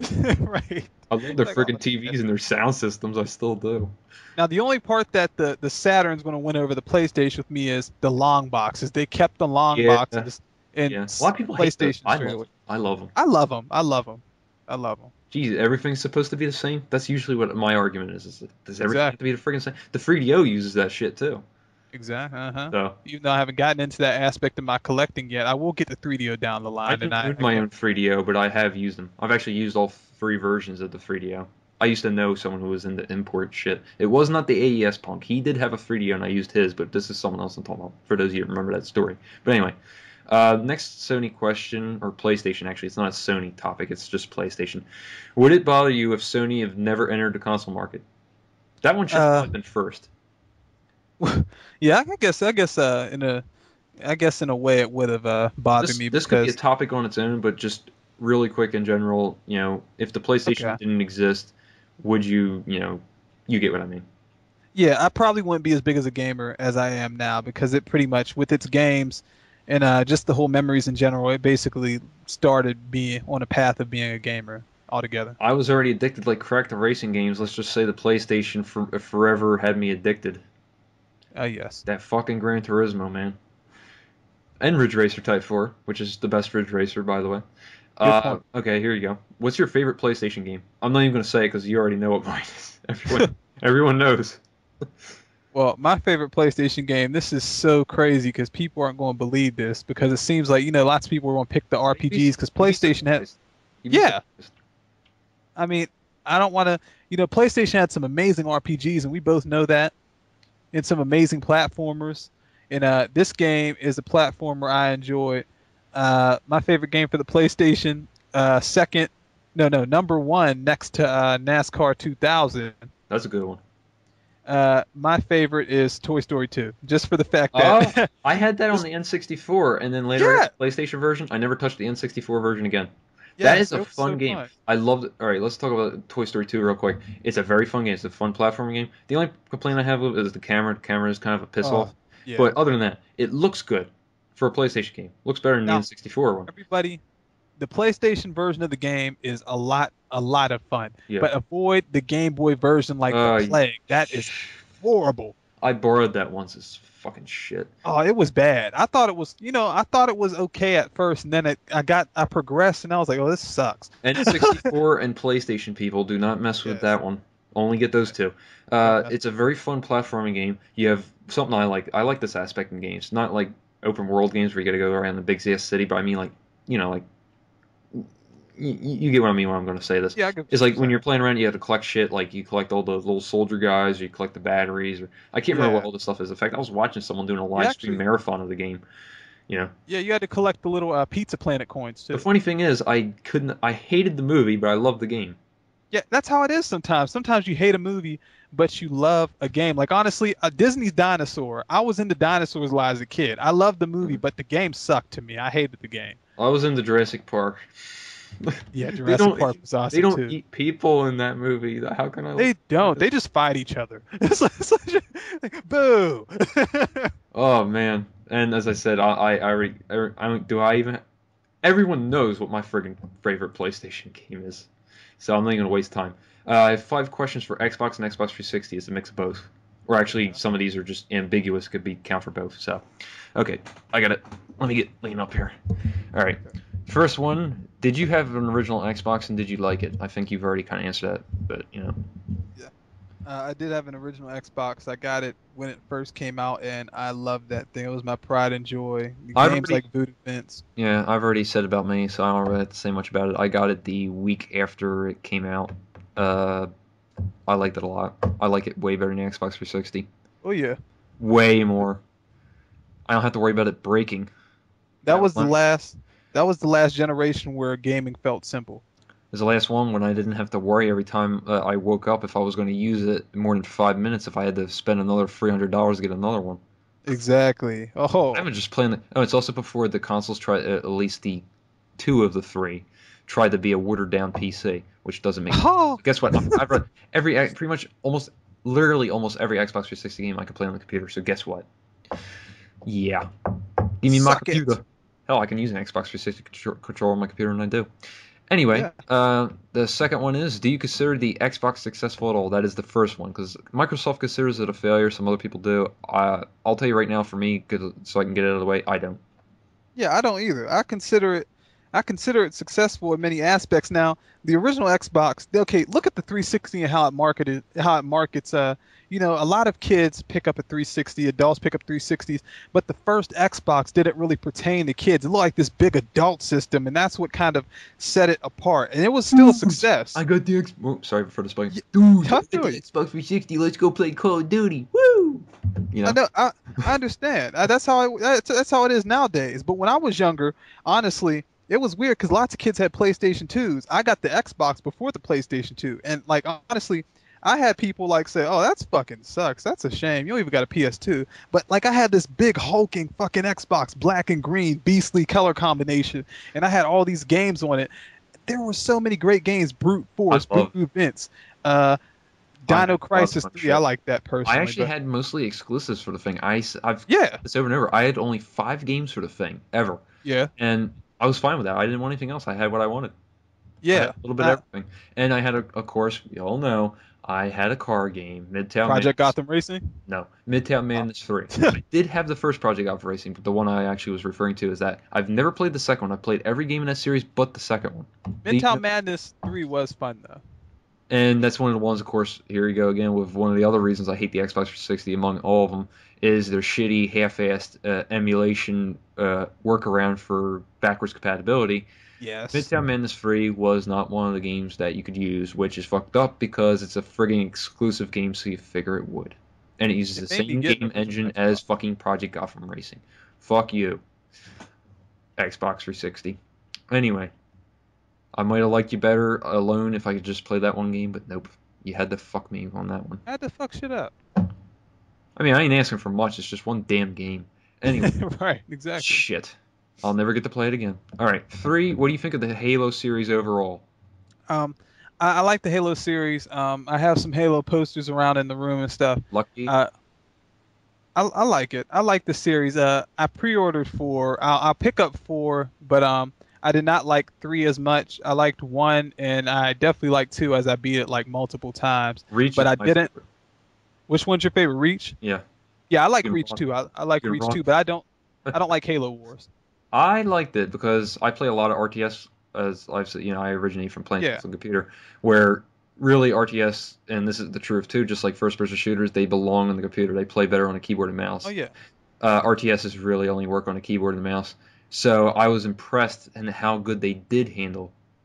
Right. I love their Like, oh freaking T Vs shit. and their sound systems. I still do. Now the only part that the the Saturn's going to win over the PlayStation with me is the long boxes. They kept the long Yeah, boxes in yeah. A lot s- of people hate those. PlayStation I straight love away. them. I love them. I love them. I love them. I love them. Geez, everything's supposed to be the same. That's usually what my argument is. Is that, does everything have to Exactly. be the freaking same? The three D O uses that shit too. Exactly. Uh-huh. So. Even though I haven't gotten into that aspect of my collecting yet, I will get the three D O down the I line, and don't I, own I my can't. own three D O, but I have used them. I've actually used all three versions of the three D O. I used to know someone who was into import shit. It was not the A E S punk. He did have a three D O and I used his, but this is someone else I'm talking about, for those of you who remember that story. But anyway, uh, next Sony question, or PlayStation actually, it's not a Sony topic, it's just PlayStation. Would it bother you if Sony have never entered the console market? That one should have Uh, probably been first. yeah, I guess I guess uh in a I guess in a way it would have uh bothered This me this could be a because topic on its own, but just really quick in general, you know, if the PlayStation okay. didn't exist, would you, you know, you get what I mean? Yeah, I probably wouldn't be as big as a gamer as I am now because it pretty much with its games and uh just the whole memories in general, it basically started me on a path of being a gamer altogether. I was already addicted like crack to racing games. Let's just say the PlayStation for, forever had me addicted. Uh yes. That fucking Gran Turismo, man. And Ridge Racer Type four, which is the best Ridge Racer, by the way. Good Uh, point. okay, here you go. What's your favorite PlayStation game? I'm not even going to say it because you already know what mine is. Everyone, everyone knows. Well, my favorite PlayStation game, this is so crazy because people aren't going to believe this because it seems like, you know, lots of people are going to pick the You'd be, R P Gs because you'd be PlayStation had, surprised. You'd be yeah, surprised. I mean, I don't want to, you know, PlayStation had some amazing R P Gs and we both know that, and some amazing platformers. And uh, this game is a platformer I enjoy. Uh, my favorite game for the PlayStation, uh, second, no, no, number one next to uh, NASCAR two thousand. That's a good one. Uh, my favorite is Toy Story two, just for the fact Oh, that, I had that on just, the N sixty-four, and then later I got yeah, the PlayStation version. I never touched the N sixty-four version again. That is yes, a it was fun so game. fun. I loved it. All right, let's talk about Toy Story two real quick. It's a very fun game. It's a fun platforming game. The only complaint I have with it is the camera. The camera is kind of a piss Oh, off. yeah. But other than that, it looks good for a PlayStation game. Looks better than the Now, N sixty-four one. everybody, the PlayStation version of the game is a lot, a lot of fun, Yeah. but avoid the Game Boy version like the Uh, plague. That is horrible. I borrowed that once. It's fucking shit. Oh, it was bad. I thought it was, you know, I thought it was okay at first, and then it, I got, I progressed, and I was like, oh, this sucks. N sixty-four and PlayStation people do not mess with Yes. that one. Only get those Yeah. two. Don't Uh, mess. it's a very fun platforming game. You have something I like. I like this aspect in games. Not like open world games where you got to go around the big ass city, but I mean like you know like you, you get what I mean when I'm going to say this. Yeah, I get It's what you're like when saying. you're playing around, you have to collect shit. Like you collect all the little soldier guys, or you collect the batteries. Or I can't remember what Yeah, all this stuff is. In fact, I was watching someone doing a you live stream actually, marathon of the game. You know, yeah, you had to collect the little uh, Pizza Planet coins the too. funny thing is, I couldn't. I hated the movie, but I loved the game. Yeah, that's how it is sometimes. Sometimes you hate a movie, but you love a game. Like honestly, uh, Disney's Dinosaur. I was into dinosaurs a lot as a kid. I loved the movie, Mhm. but the game sucked to me. I hated the game. I was into Jurassic Park. Yeah, They Jurassic don't. Park was They awesome don't too. eat people in that movie. How can I like? They don't. They just fight each other. It's like, it's like, like, boo. Oh man! And as I said, I I I, already, I, I don't. Do I even? Everyone knows what my friggin' favorite PlayStation game is, so I'm not even gonna waste time. Uh, I have five questions for Xbox and Xbox three sixty. It's a mix of both, or actually, Okay. some of these are just ambiguous. Could be count for both. So, okay, I got it. Let me get lean up here. All right. Okay. First one. Did you have an original Xbox and did you like it? I think you've already kind of answered that, but you know. Yeah. Uh, I did have an original Xbox. I got it when it first came out, and I loved that thing. It was my pride and joy. The I've games already like Voodoo Vince. Yeah, I've already said about me, so I don't really have to say much about it. I got it the week after it came out. Uh, I liked it a lot. I like it way better than the Xbox three sixty. Oh yeah, Way more. I don't have to worry about it breaking that that was the much. last. That was the last generation where gaming felt simple. It was the last one when I didn't have to worry every time uh, I woke up if I was going to use it more than five minutes if I had to spend another three hundred dollars to get another one. Exactly. I'm Oh, just playing the. Oh, it's also before the consoles tried, uh, at least the two of the three, tried to be a watered down P C, which doesn't make sense. oh. Guess what? I've run every, pretty much, almost, literally almost every Xbox three sixty game I can play on the computer. So guess what? Yeah, give me my Suck it. computer. Hell, I can use an Xbox three sixty contro- controller on my computer, and I do. Anyway, Yeah. uh, the second one is: do you consider the Xbox successful at all? That is the first one, because Microsoft considers it a failure. Some other people do. Uh, I'll tell you right now, for me, 'cause- so I can get it out of the way, I don't. Yeah, I don't either. I consider it I consider it successful in many aspects. Now, the original Xbox, okay, look at the three sixty and how it marketed how it markets uh you know, a lot of kids pick up a three sixty, adults pick up three sixties, but the first Xbox didn't really pertain to kids. It looked like this big adult system, and that's what kind of set it apart. And it was still a Dude, success. I got the X. Oh, sorry for the spike. Y- Dude, I How got do the it? Xbox three sixty. Let's go play Call of Duty. Woo! You I know? know. I, I understand. Uh, That's how I, that's, that's how it is nowadays. But when I was younger, honestly, it was weird because lots of kids had PlayStation twos. I got the Xbox before the PlayStation two, and like honestly, I had people like say, "Oh, that's fucking sucks. That's a shame. You don't even got a P S two." But like I had this big hulking fucking Xbox, black and green, beastly color combination, and I had all these games on it. There were so many great games: Brute I Force, love. Voodoo Vince, uh, I had Dino a lot of Crisis fun three. I shit. like that I personally, actually but had mostly exclusives for the thing. I, have yeah, this over and over. I had only five games for the thing ever, yeah. and I was fine with that. I didn't want anything else. I had what I wanted. I had a Yeah, little bit uh, of everything, and I had a, of course, you all know, I had a car game, Midtown Project Madness. Gotham Racing. No, Midtown Oh. Madness three. I did have the first Project Alpha Racing, but the one I actually was referring to is that I've never played the second one. I've played every game in that series but the second one. The, Midtown Madness three was fun though. and that's one of the ones, of course, here you go again with one of the other reasons I hate the Xbox three sixty among all of them is their shitty, half-assed uh, emulation uh, workaround for backwards compatibility. Yes. Midtown Madness three was not one of the games that you could use, which is fucked up because it's a frigging exclusive game, so you figure it would. And it uses It the made me same get an game original engine Xbox. as fucking Project Gotham Racing. Fuck you, Xbox three sixty. Anyway, I might have liked you better alone if I could just play that one game, but nope. You had to fuck me on that one. I had to fuck shit up. I mean, I ain't asking for much, it's just one damn game. Anyway, Right, exactly. shit. I'll never get to play it again. Alright, three, what do you think of the Halo series overall? Um, I, I like the Halo series. Um, I have some Halo posters around in the room and stuff. Lucky? Uh, I, I like it. I like the series. Uh, I pre-ordered four. I'll, I'll pick up four, but um, I did not like three as much. I liked one, and I definitely liked two as I beat it like multiple times. Reach But is I my didn't. favorite. Which one's your favorite? Reach? Yeah. Yeah, I like You're Reach wrong. too. I, I like You're Reach wrong. too, but I don't. I don't like Halo Wars. I liked it because I play a lot of R T S as I've said, you know, I originate from playing Yeah. on the computer, where really R T S, and this is the truth too, just like first-person shooters, they belong on the computer. They play better on a keyboard and Oh mouse. yeah. Uh, R T Ss really only work on a keyboard and mouse. So I was impressed in how good they did handle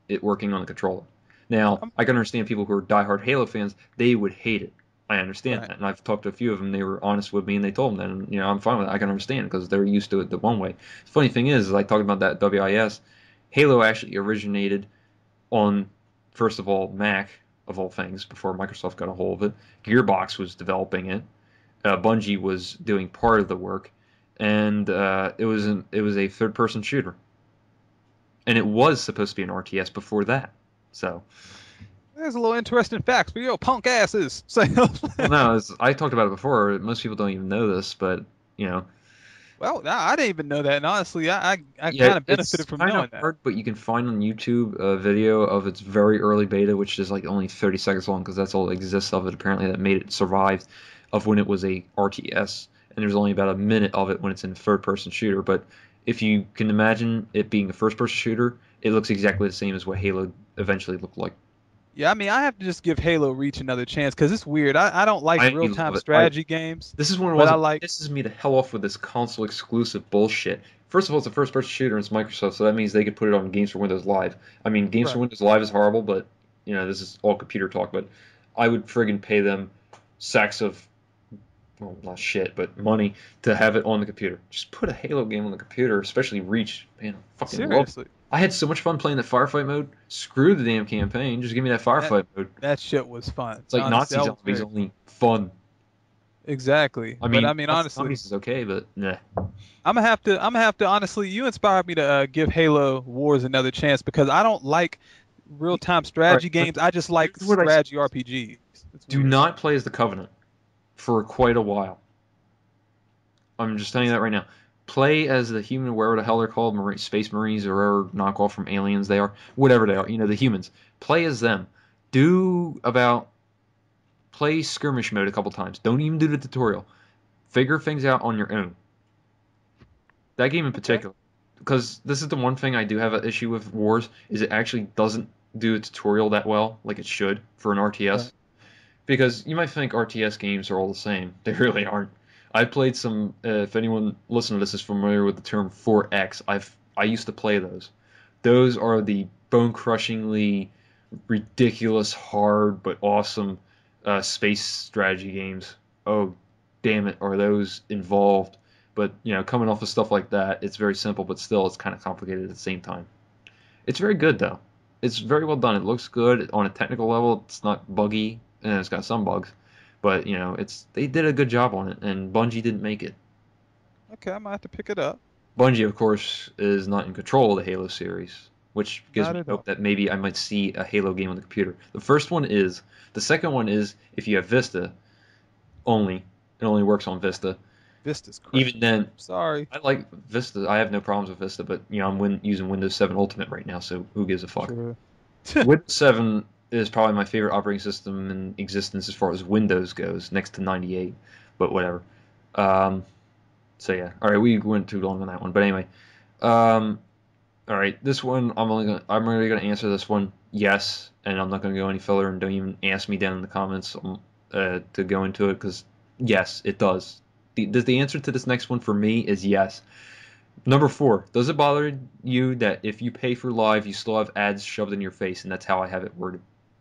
it working on the controller. Now, Um, I can understand people who are diehard Halo fans, they would hate it. I understand right. that, and I've talked to a few of them. They were honest with me, and they told me that, and you know, I'm fine with it. I can understand because they're used to it the one way. The funny thing is, is I talked about that W I S. Halo actually originated on, first of all, Mac of all things before Microsoft got a hold of it. Gearbox was developing it. Uh, Bungie was doing part of the work, and uh, it was an, it was a third-person shooter, and it was supposed to be an R T S before that. So, There's a little interesting facts for your punk asses. So, well, no, as I talked about it before. Most people don't even know this, but you know, well, I I didn't even know that, and honestly, I I, I yeah, kind of it's benefited from kind of knowing that. hard, but you can find on YouTube a video of its very early beta, which is like only thirty seconds long because that's all that exists of it. Apparently, that made it survive of when it was a R T S, and there's only about a minute of it when it's in a third-person shooter. But if you can imagine it being a first-person shooter, it looks exactly the same as what Halo eventually looked like. Yeah, I mean, I have to just give Halo Reach another chance because it's weird. I, I don't like I real-time love it. I strategy games, This is one of the but ones I that like. pisses me the hell off with this console exclusive bullshit. First of all, it's a first person shooter and it's Microsoft, so that means they could put it on Games for Windows Live. I mean, Games for Right. Windows Live is horrible, but you know, this is all computer talk, but I would friggin' pay them sacks of, well, not shit, but money to have it on the computer. Just put a Halo game on the computer, especially Reach. Man, I fucking love it. Seriously, I had so much fun playing the firefight mode. Screw the damn campaign. Just give me that that firefight mode. that shit was fun. It's like Honestly, Nazi that was zombies, very fun. only fun. Exactly. I But I mean, mean, Nazi honestly, zombies is okay, but nah. I'm gonna have to. I'm gonna have to. Honestly, you inspired me to uh, give Halo Wars another chance because I don't like real-time All right, strategy games. I just like here's what I strategy R P Gs. It's do weird. not play as the Covenant for quite a while. I'm just telling you that right now. Play as the human, wherever the hell they're called, Marine, Space Marines, or whatever knockoff from aliens they are, whatever they are. You know, the humans. Play as them. Do about play skirmish mode a couple times. Don't even do the tutorial. Figure things out on your own. That game in Okay. particular, because this is the one thing I do have an issue with Wars, is it actually doesn't do a tutorial that well, like it should for an Right. R T S. Because you might think R T S games are all the same. They really aren't. I've played some. Uh, if anyone listening to this is familiar with the term four X, I've I used to play those. Those are the bone-crushingly ridiculous, hard but awesome uh, space strategy games. Oh, damn it, are those involved? But you know, coming off of stuff like that, it's very simple, but still, it's kind of complicated at the same time. It's very good though. It's very well done. It looks good on a technical level. It's not buggy, and it's got some bugs, but you know, it's they did a good job on it, and Bungie didn't make it. Okay. I might have to pick it up. Bungie, of course, is not in control of the Halo series, which gives Not me at hope all. that maybe I might see a Halo game on the computer. The first one is. The second one is if you have Vista only. It only works on Vista. Vista's crap. Even then, Sorry. I like Vista. I have no problems with Vista, but you know, I'm win- using Windows seven Ultimate right now, so who gives a fuck? True. Windows seven is probably my favorite operating system in existence as far as Windows goes, next to ninety-eight, but whatever. Um, so yeah, all right, we went too long on that one, but anyway, um, all right, this one I'm only gonna I'm really gonna answer this one yes, and I'm not gonna go any further, and don't even ask me down in the comments um, uh, to go into it because yes, it does. The, the the answer to this next one for me is yes. Number four, does it bother you that if you pay for live, you still have ads shoved in your face, and that's how I have it worded.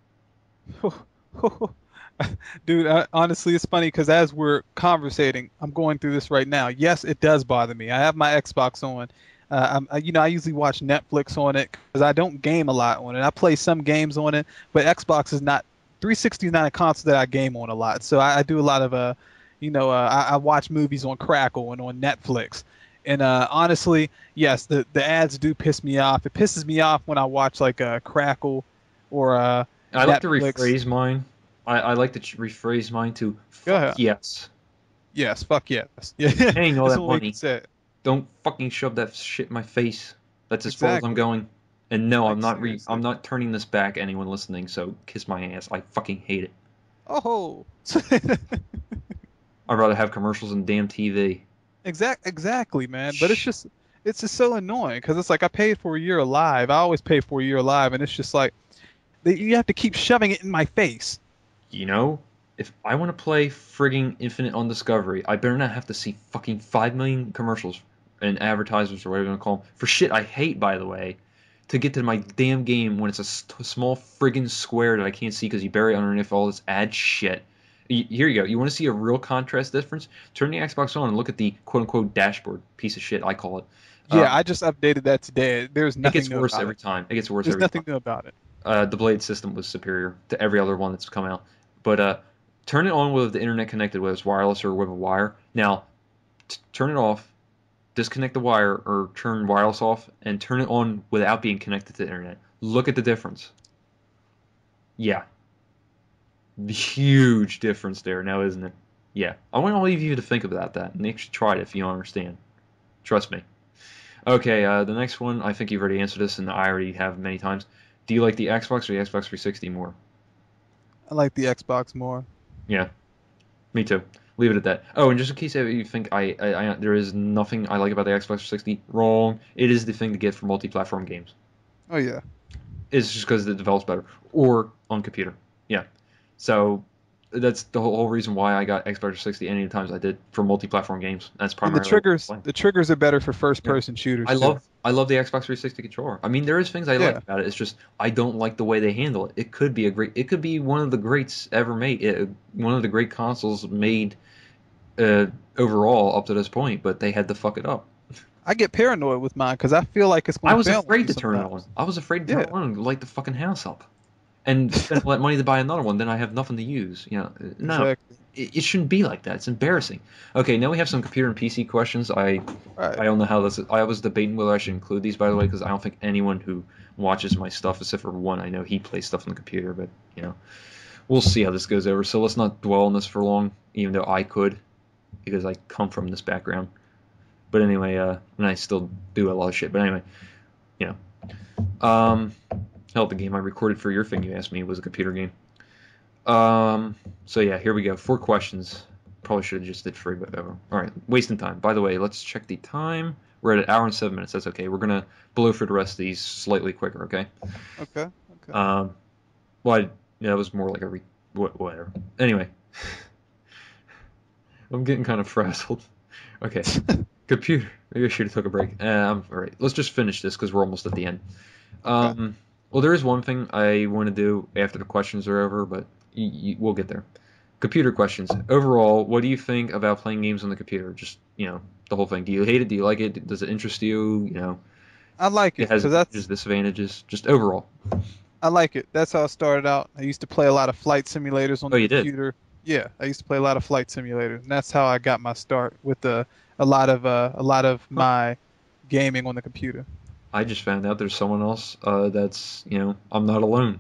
Dude, I, honestly, it's funny because as we're conversating, I'm going through this right now. Yes, it does bother me. I have my Xbox on. Uh, I'm, I, you know, I usually watch Netflix on it because I don't game a lot on it. I play some games on it, but Xbox is not. three sixty is not a console that I game on a lot. So I, I do a lot of, uh, you know, uh, I, I watch movies on Crackle and on Netflix. And uh, honestly, yes, the the ads do piss me off. It pisses me off when I watch like uh, Crackle or uh, I like to Netflix. rephrase mine. I, I like to ch- rephrase mine to Go fuck ahead. yes. Yes, fuck yes. Yeah, Paying all that's that the way you can money. say it. Don't fucking shove that shit in my face. That's as far as I'm Exactly. going. And no, I'm Like not re I'm seriously. not turning this back. Anyone listening, so kiss my ass. I fucking hate it. Oh. I'd rather have commercials and damn T V. Exact. Exactly, man. But it's Shh. just, it's just so annoying because it's like I paid for a year alive. I always pay for a year alive, and it's just like they, you have to keep shoving it in my face. You know, if I want to play frigging Infinite on Discovery, I better not have to see fucking five million commercials and advertisements or whatever you want to call them for shit I hate, by the way. to get to my damn game when it's a st- small friggin' square that I can't see because you bury underneath all this ad shit. Y- Here you go. You want to see a real contrast difference? Turn the Xbox on and look at the quote unquote dashboard piece of shit, I call it. Yeah, Um, I just updated that today. There's it nothing gets new worse about every it. time. It gets worse There's every nothing time. new about it. Uh, the Blade system was superior to every other one that's come out. But uh, turn it on with the internet connected, whether it's wireless or with a wire. Now, t- turn it off, disconnect the wire or turn wireless off, and turn it on without being connected to the internet. Look at the difference. Yeah, huge difference there now, isn't it? Yeah, I want to leave you to think about that and actually try it if you don't understand. Trust me. Okay, uh, the next one, I think you've already answered this, and I already have many times. Do you like the Xbox or the Xbox three sixty more? I like the Xbox more. Yeah, me too. Leave it at that. Oh, and just in case you think I, I, I there is nothing I like about the Xbox three sixty, wrong. It is the thing to get for multi-platform games. Oh yeah. It's just because it develops better, or on computer. Yeah. So that's the whole, whole reason why I got Xbox three sixty any of the times I did for multi-platform games. That's And the primarily triggers, why. the triggers are better for Yeah. first-person I shooters too. love I love the Xbox three sixty controller. I mean, there is things I like Yeah. about it. It's just I don't like the way they handle it. It could be a great. It could be one of the greats ever made. It, one of the great consoles made uh, overall up to this point, but they had to fuck it up. I get paranoid with mine because I feel like it's I going to was fail on afraid me to turn it on. sometimes. I was afraid to turn Yeah. it on and light the fucking house up. And spend all that money to buy another one, then I have nothing to use. You know, no, Exactly. it, it shouldn't be like that. It's embarrassing. Okay, now we have some computer and P C questions. I Right. I don't know how this. Is. I was debating whether I should include these, by the way, because I don't think anyone who watches my stuff, except for one, I know he plays stuff on the computer, but you know, we'll see how this goes over. So let's not dwell on this for long, even though I could, because I come from this background. But anyway, uh, and I still do a lot of shit. But anyway, you know, um, hell, the game I recorded for your thing you asked me was a computer game. Um, so yeah, here we go. Four questions. Probably should have just did three, but whatever. All right, wasting time. By the way, let's check the time. We're at an hour and seven minutes. That's okay. We're gonna blow for the rest of these slightly quicker. Okay. Okay. Okay. Um, well, I, yeah, that was more like a re- whatever. Anyway, I'm getting kind of frazzled. Okay, computer. Maybe I should have took a break. Uh, I'm all right. Let's just finish this because we're almost at the end. Okay. Um, well, there is one thing I want to do after the questions are over, but y y we'll get there. Computer questions. Overall, what do you think about playing games on the computer? Just, you know, the whole thing. Do you hate it? Do you like it? Does it interest you? You know, I like it it has because advantages, that's disadvantages. Just overall. I like it. That's how I started out. I used to play a lot of flight simulators on Oh, the you did? computer. Yeah, I used to play a lot of flight simulators, and that's how I got my start with the a lot of uh, a lot of Huh. my gaming on the computer. I just found out there's someone else uh, that's, you know, I'm not alone.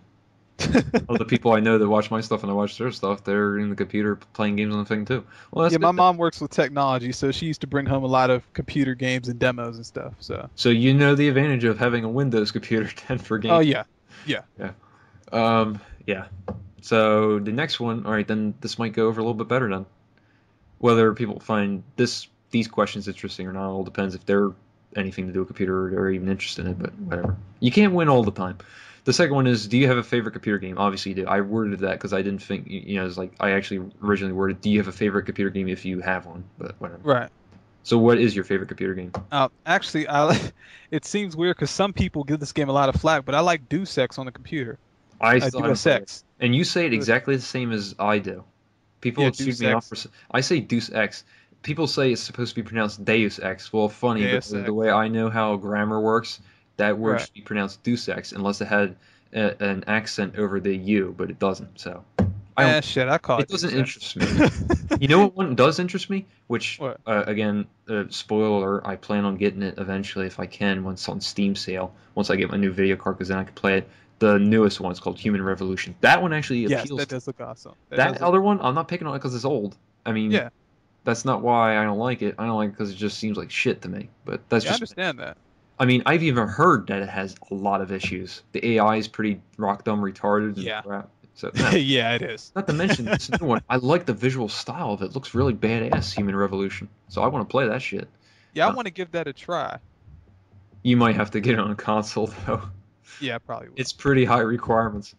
All the people I know that watch my stuff and I watch their stuff, they're in the computer playing games on the thing too. Well, that's Yeah, my good. mom works with technology, so she used to bring home a lot of computer games and demos and stuff. So, So you know the advantage of having a Windows computer then for oh games. yeah, yeah. Yeah. Um, yeah. So the next one, all right, then this might go over a little bit better then. Whether people find this these questions interesting or not, all depends if they're anything to do with computer or they're even interested in it, but whatever. You can't win all the time. The second one is, do you have a favorite computer game? Obviously you do. I worded that because I didn't think, you know, it's like I actually originally worded, do you have a favorite computer game if you have one? But whatever. Right. So what is your favorite computer game? Uh, actually, I it seems weird because some people give this game a lot of flack, but I like Deus Ex on the computer. I Uh, still haven't Deus played it. Ex. And you say it Uh, exactly the same as I do. People Yeah, have sued Deus me off Ex. for. I say Deus Ex. People say it's supposed to be pronounced Deus Ex. Well, funny, but Deus the Ex. way I know how grammar works, that word Right. should be pronounced Deus Ex unless it had a, an accent over the U, but it doesn't. So I don't. Eh, shit, I call It it doesn't Deus Ex. interest me. You know what one does interest me? Which, What? uh, again, uh, spoiler, I plan on getting it eventually if I can once it's on Steam sale. Once I get my new video card, because then I can play it. The newest one is called Human Revolution. That one actually Yes, appeals that to does look awesome. That that does look other awesome. one. I'm not picking on it because it's old. I mean, Yeah. that's not why I don't like it. I don't like it because it just seems like shit to me. But that's Yeah, I just. understand that. I mean, I've even heard that it has a lot of issues. The A I is pretty rock dumb retarded and Yeah. crap. So no. Yeah, it is. Not to mention this new one. I like the visual style of it. It looks really badass, Human Revolution. So I want to play that shit. Yeah, I Uh, want to give that a try. you might have to get it on a console though. Yeah, I probably will. It's pretty high requirements.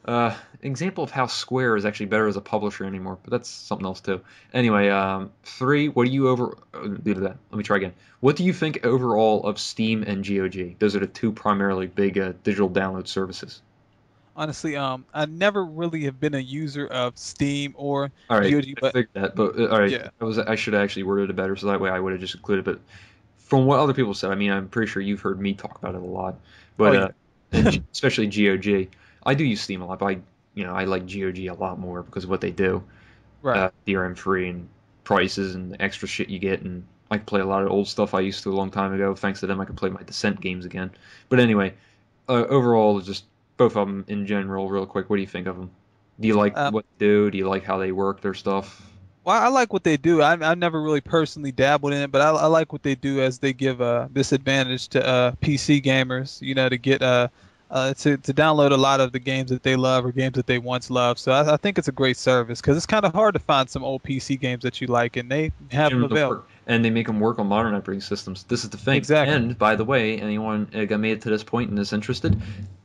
Uh, example of how Square is actually better as a publisher anymore, but that's something else too. Anyway, um, three. What do you over? uh, Do that. Let me try again. What do you think overall of Steam and G O G? Those are the two primarily big uh, digital download services. Honestly, um, I never really have been a user of Steam or All right, G O G, I but figured that, but uh, all right, yeah. I was I should have actually worded it better, so that way I would have just included. But from what other people said, I mean, I'm pretty sure you've heard me talk about it a lot, Oh but uh, yeah. and G- especially G O G. I do use Steam a lot, but I, you know, I like G O G a lot more because of what they do. Right. uh, D R M free and prices and the extra shit you get. And I can play a lot of old stuff I used to a long time ago. Thanks to them, I can play my Descent games again. But anyway, uh, overall, just both of them in general, real quick. What do you think of them? Do you like Um, what they do? Do you like how they work their stuff? well, I like what they do. I I never really personally dabbled in it, but I, I like what they do as they give uh, this advantage to uh, P C gamers. You know, to get uh, uh to to download a lot of the games that they love or games that they once loved. So I, I think it's a great service because it's kind of hard to find some old P C games that you like, and they have them Them to available. work, and they make them work on modern operating systems. This is the thing. Exactly. And by the way, anyone uh, got made it to this point and is interested,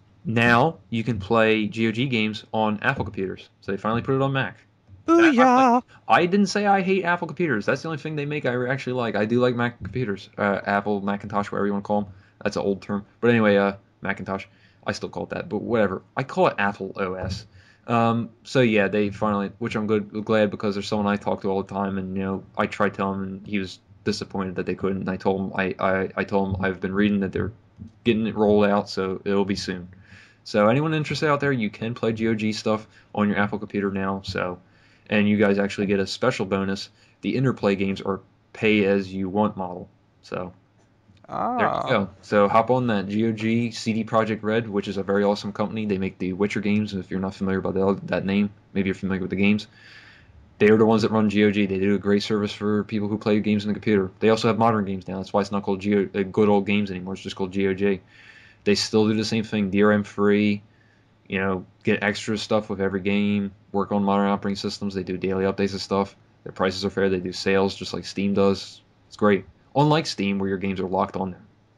now you can play G O G games on Apple computers. So they finally put it on Mac. That I like. Booyah! I didn't say I hate Apple computers. That's the only thing they make I actually like. I do like Mac computers. Uh, Apple, Macintosh, whatever you want to call them. That's an old term. But anyway, uh, Macintosh. I still call it that, but whatever. I call it Apple O S. Um, so yeah, they finally, which I'm good, glad because there's someone I talk to all the time, and you know, I tried telling him, and he was disappointed that they couldn't. And I told him, I, I, I told him I've been reading that they're getting it rolled out, so it'll be soon. So anyone interested out there, you can play G O G stuff on your Apple computer now. So, and you guys actually get a special bonus. The Interplay games are pay as you want model. So there you Ah. go. So hop on that G O G C D Project Red, which is a very awesome company. They make the Witcher games. If you're not familiar by the, that name, maybe you're familiar with the games. They are the ones that run G O G. They do a great service for people who play games on the computer. They also have modern games now. That's why it's not called G O, uh, good old games anymore. It's just called G O G. They still do the same thing, D R M free. You know, get extra stuff with every game. Work on modern operating systems. They do daily updates of stuff. Their prices are fair. They do sales just like Steam does. It's great. Unlike Steam, where your games are locked on there.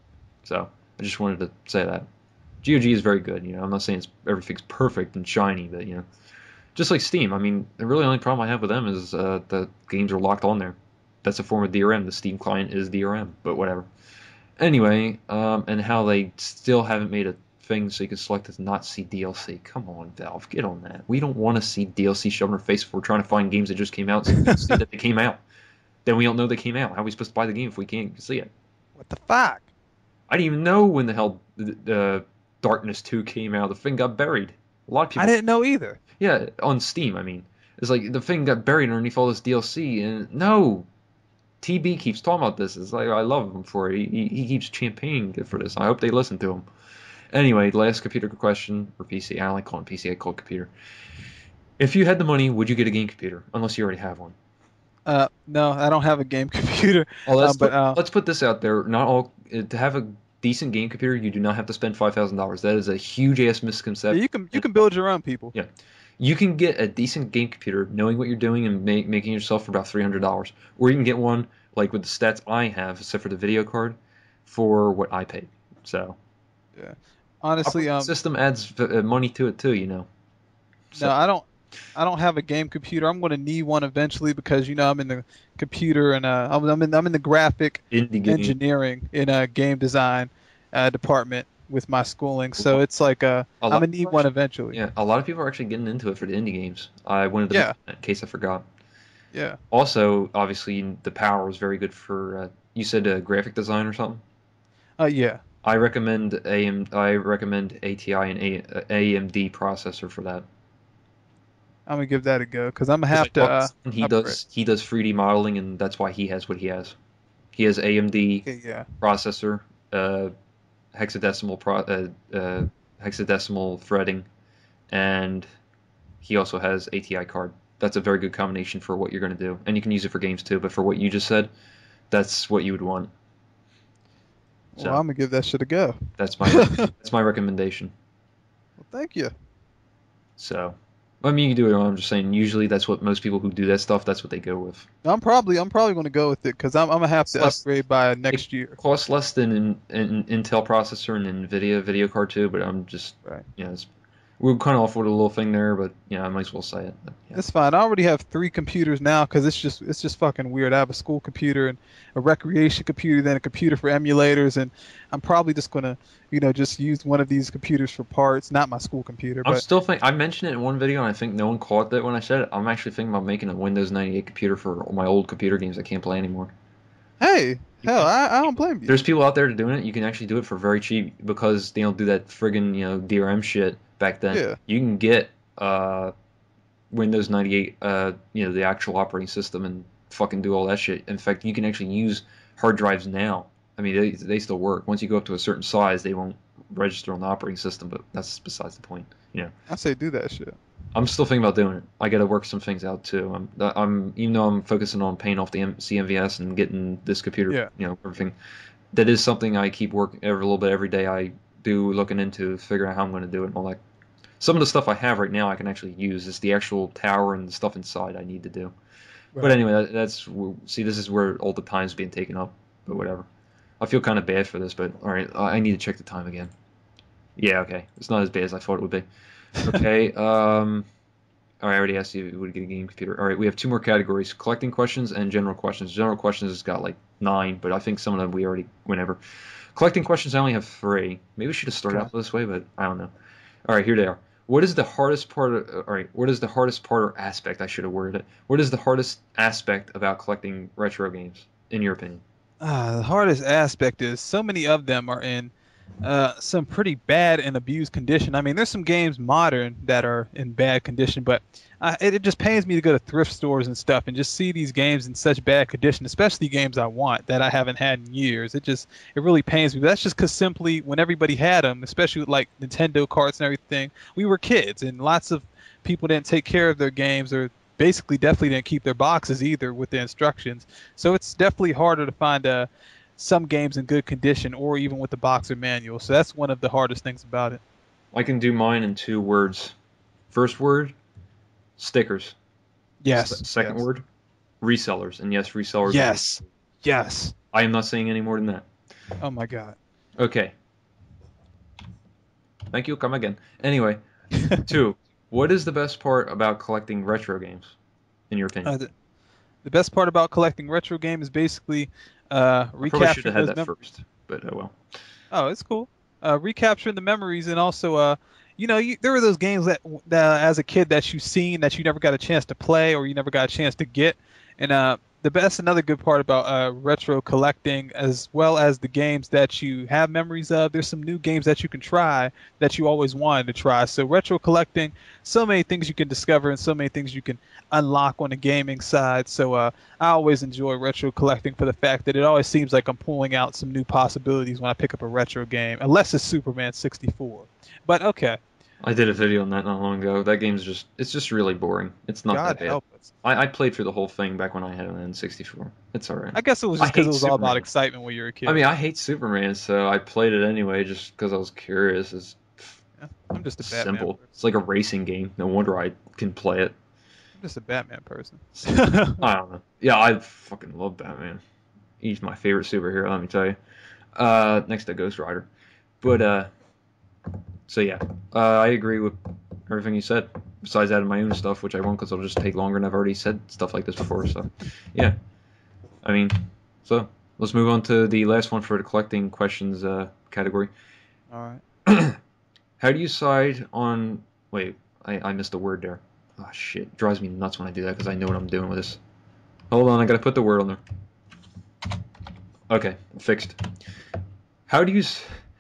So I just wanted to say that G O G is very good. You know, I'm not saying it's everything's perfect and shiny, but you know, just like Steam. I mean, the really only problem I have with them is uh, the games are locked on there. That's a form of D R M. The Steam client is D R M, but whatever. Anyway, um, and how they still haven't made a thing so you can select as not see D L C. Come on, Valve, get on that. We don't want to see D L C shoved in our face if we're trying to find games that just came out so we can see that they came out. Then we don't know they came out. How are we supposed to buy the game if we can't see it? What the fuck? I didn't even know when the hell uh, Darkness two came out. The thing got buried. A lot of I people, didn't know either. yeah, on Steam. I mean, it's like the thing got buried underneath all this D L C, and no, T B keeps talking about this. It's like I love him for it. He, he keeps champagning for this. I hope they listen to him. Anyway, last computer question or P C. I don't like calling it P C. I call it computer. If you had the money, would you get a game computer? Unless you already have one. Uh, no, I don't have a game computer. Oh, Uh, let's but put uh, let's put this out there. Not all uh, to have a decent game computer, you do not have to spend five thousand dollars. That is a huge ass yeah, misconception. you can you can build your own people. Yeah, you can get a decent game computer, knowing what you're doing and make, making yourself for about three hundred dollars, or you can get one like with the stats I have, except for the video card, for what I paid. So Yeah. Honestly, operating um, system adds uh, money to it too, you know. no, So I don't. I don't have a game computer. I'm going to need one eventually because you know I'm in the computer and uh, I'm, I'm in I'm in the graphic indie game. engineering in a game design uh, department with my schooling. So it's like uh, A I'm lot gonna of need people one actually, eventually. yeah, a lot of people are actually getting into it for the indie games. I wanted to mention Yeah, that in case I forgot. yeah, Also, obviously, the power is very good for. Uh, you said uh, graphic design or something. uh, yeah. I recommend A M. I recommend A T I and A, uh, A M D processor for that. I'm gonna give that a go because I'm gonna Because I have to talked to uh, someone, he upgrade. does he does three D modeling, and that's why he has what he has. He has A M D Okay, yeah. processor, uh, hexadecimal pro, uh, uh, hexadecimal threading, and he also has A T I card. That's a very good combination for what you're going to do, and you can use it for games too. But for what you just said, that's what you would want. Well, So I'm gonna give that shit a go. that's my rec- that's my recommendation. Well, thank you. So I mean, you can do it. I'm just saying. Usually, that's what most people who do that stuff. That's what they go with. I'm probably I'm probably gonna go with it because I'm I'm gonna have It's to less. upgrade by It next year. costs less than an, an Intel processor and NVIDIA video card too. But I'm just Right. you know, it's, We'll cut off with a little thing there, but yeah, I might as well say it. But, yeah. It's fine. I already have three computers now because it's just it's just fucking weird. I have a school computer and a recreation computer, then a computer for emulators, and I'm probably just gonna, you know, just use one of these computers for parts. Not my school computer, I'm but still think I mentioned it in one video, and I think no one caught that when I said it. I'm actually thinking about making a Windows ninety-eight computer for all my old computer games I can't play anymore. hey, You hell, can, I, I don't blame you. there's people out there doing it. You can actually do it for very cheap because they don't do that friggin' you know D R M shit back then. Yeah, You can get uh, Windows ninety-eight, uh, you know, the actual operating system, and fucking do all that shit. In fact, you can actually use hard drives now. I mean, they they still work. Once you go up to a certain size, they won't register on the operating system, but that's besides the point. You know. I say do that shit. I'm still thinking about doing it. I got to work some things out too. I'm, I'm even though I'm focusing on paying off the M- C M V S and getting this computer, Yeah, you know, everything. That is something I keep working every little bit every day. I do looking into figuring out how I'm going to do it and all that. Some of the stuff I have right now I can actually use. It's the actual tower and the stuff inside I need to do. But right. anyway, that, that's see, this is where all the time's being taken up. But whatever. I feel kind of bad for this, but all right, I need to check the time again. Yeah, okay, it's not as bad as I thought it would be. Okay, um. All right, I already asked you if you would get a game computer. All right, we have two more categories: collecting questions and general questions. General questions has got like nine, but I think some of them we already went over. Collecting questions, I only have three. Maybe we should have started Okay. out this way, but I don't know. All right, here they are. What is the hardest part? Of, all right, what is the hardest part or aspect? I should have worded it. What is the hardest aspect about collecting retro games, in your opinion? Uh, the hardest aspect is so many of them are in uh, some pretty bad and abused condition. I mean, there's some games modern that are in bad condition, but uh, it, it just pains me to go to thrift stores and stuff and just see these games in such bad condition, especially games I want that I haven't had in years. It just it really pains me. But that's just because simply when everybody had them, especially with like Nintendo carts and everything, we were kids and lots of people didn't take care of their games or basically definitely didn't keep their boxes either with the instructions. So it's definitely harder to find uh, some games in good condition or even with the box or manual. So that's one of the hardest things about it. I can do mine in two words. First word, stickers. Yes, S- second yes, word, resellers. And yes, resellers are. yes, yes. I am not saying any more than that. Oh my God. Okay. Thank you. Come again. Anyway, two. What is the best part about collecting retro games, in your opinion? uh, the, the best part about collecting retro games is basically uh, I probably should have recapturing had those that memories. first, but oh well. Oh, it's cool. Uh, recapturing the memories and also, uh, you know, you, there were those games that, that as a kid that you've seen that you never got a chance to play or you never got a chance to get. And uh, the best, another good part about uh, retro collecting, as well as the games that you have memories of, there's some new games that you can try that you always wanted to try. So retro collecting, so many things you can discover and so many things you can unlock on the gaming side. So uh, I always enjoy retro collecting for the fact that it always seems like I'm pulling out some new possibilities when I pick up a retro game, unless it's Superman sixty-four. But okay, I did a video on that not long ago. That game's just, it's just really boring. It's not that God bad. help us. I, I played through the whole thing back when I had an N sixty-four. It's alright. I guess it was I just because it hate was all about Superman. excitement when you were a I kid. mean, I hate Superman, so I played it anyway just because I was curious. It's Yeah, I'm just a Batman simple. person. It's like a racing game. No wonder I can play it. I'm just a Batman person. I don't know. Yeah, I fucking love Batman. He's my favorite superhero, let me tell you. Uh, next to Ghost Rider. But, uh, so yeah, uh, I agree with everything you said. Besides adding my own stuff, which I won't because it'll just take longer, and I've already said stuff like this before. So, yeah. I mean, so let's move on to the last one for the collecting questions uh, category. All right. How do you decide on? Wait, I, I missed a word there. Oh shit, it drives me nuts when I do that because I know what I'm doing with this. Hold on, I gotta put the word on there. Okay, fixed. How do you? s-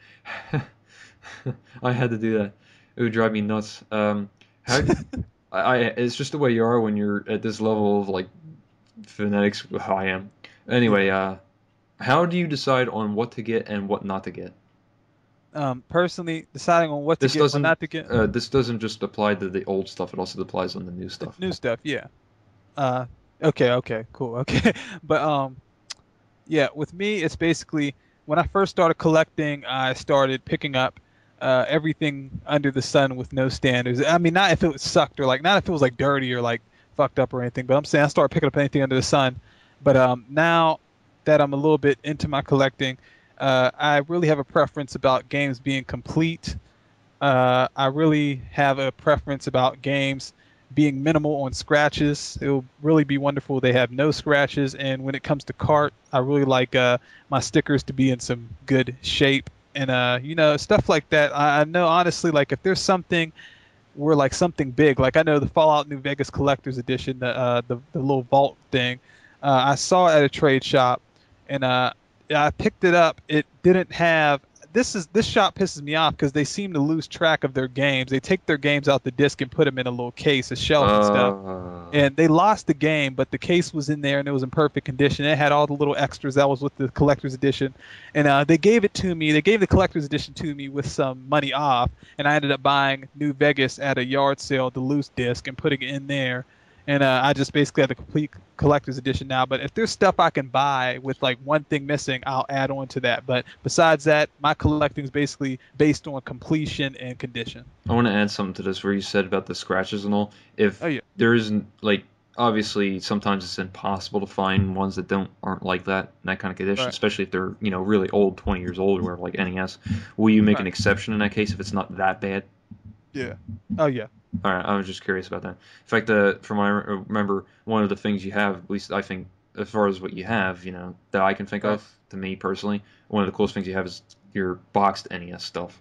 I had to do that. It would drive me nuts. Um, how? I, I it's just the way you are when you're at this level of like phonetics. How I am. Yeah. Anyway, uh, how do you decide on what to get and what not to get? Um, personally, deciding on what to This get, what doesn't. not to get, Uh, this doesn't just apply to the old stuff. It also applies on the new the stuff. new stuff. Yeah. Uh, okay. Okay. Cool. Okay. But um, yeah, with me, it's basically when I first started collecting, I started picking up uh, everything under the sun with no standards. I mean, not if it was sucked or like, not if it was like dirty or like fucked up or anything, but I'm saying I started picking up anything under the sun. But um, now that I'm a little bit into my collecting, uh, I really have a preference about games being complete Uh, I really have a preference about games being minimal on scratches. It'll really be wonderful. They have no scratches, and when it comes to cart, I really like uh, my stickers to be in some good shape, and uh, you know, stuff like that. I, I know honestly, like if there's something where like something big, like I know the Fallout New Vegas Collector's Edition, the uh, the, the little vault thing, uh, I saw it at a trade shop, and uh, I picked it up. It didn't have. This is this shop pisses me off because they seem to lose track of their games. They take their games out the disc and put them in a little case, a shelf and stuff. Uh, And they lost the game, but the case was in there and it was in perfect condition. It had all the little extras that was with the collector's edition, and uh, they gave it to me. They gave the collector's edition to me with some money off, and I ended up buying New Vegas at a yard sale, the loose disc, and putting it in there. And uh, I just basically have the complete collector's edition now. But if there's stuff I can buy with like one thing missing, I'll add on to that. But besides that, my collecting is basically based on completion and condition. I want to add something to this where you said about the scratches and all. If Oh yeah, there isn't like obviously sometimes it's impossible to find ones that don't aren't like that in that kind of condition, right, especially if they're you know really old, twenty years old, or like N E S. Will you make an right, exception in that case if it's not that bad? yeah, oh yeah, All right, I was just curious about that. In fact, uh, from what I re- remember, one of the things you have, at least I think, as far as what you have, you know, that I can think right, of, to me personally, one of the coolest things you have is your boxed N E S stuff.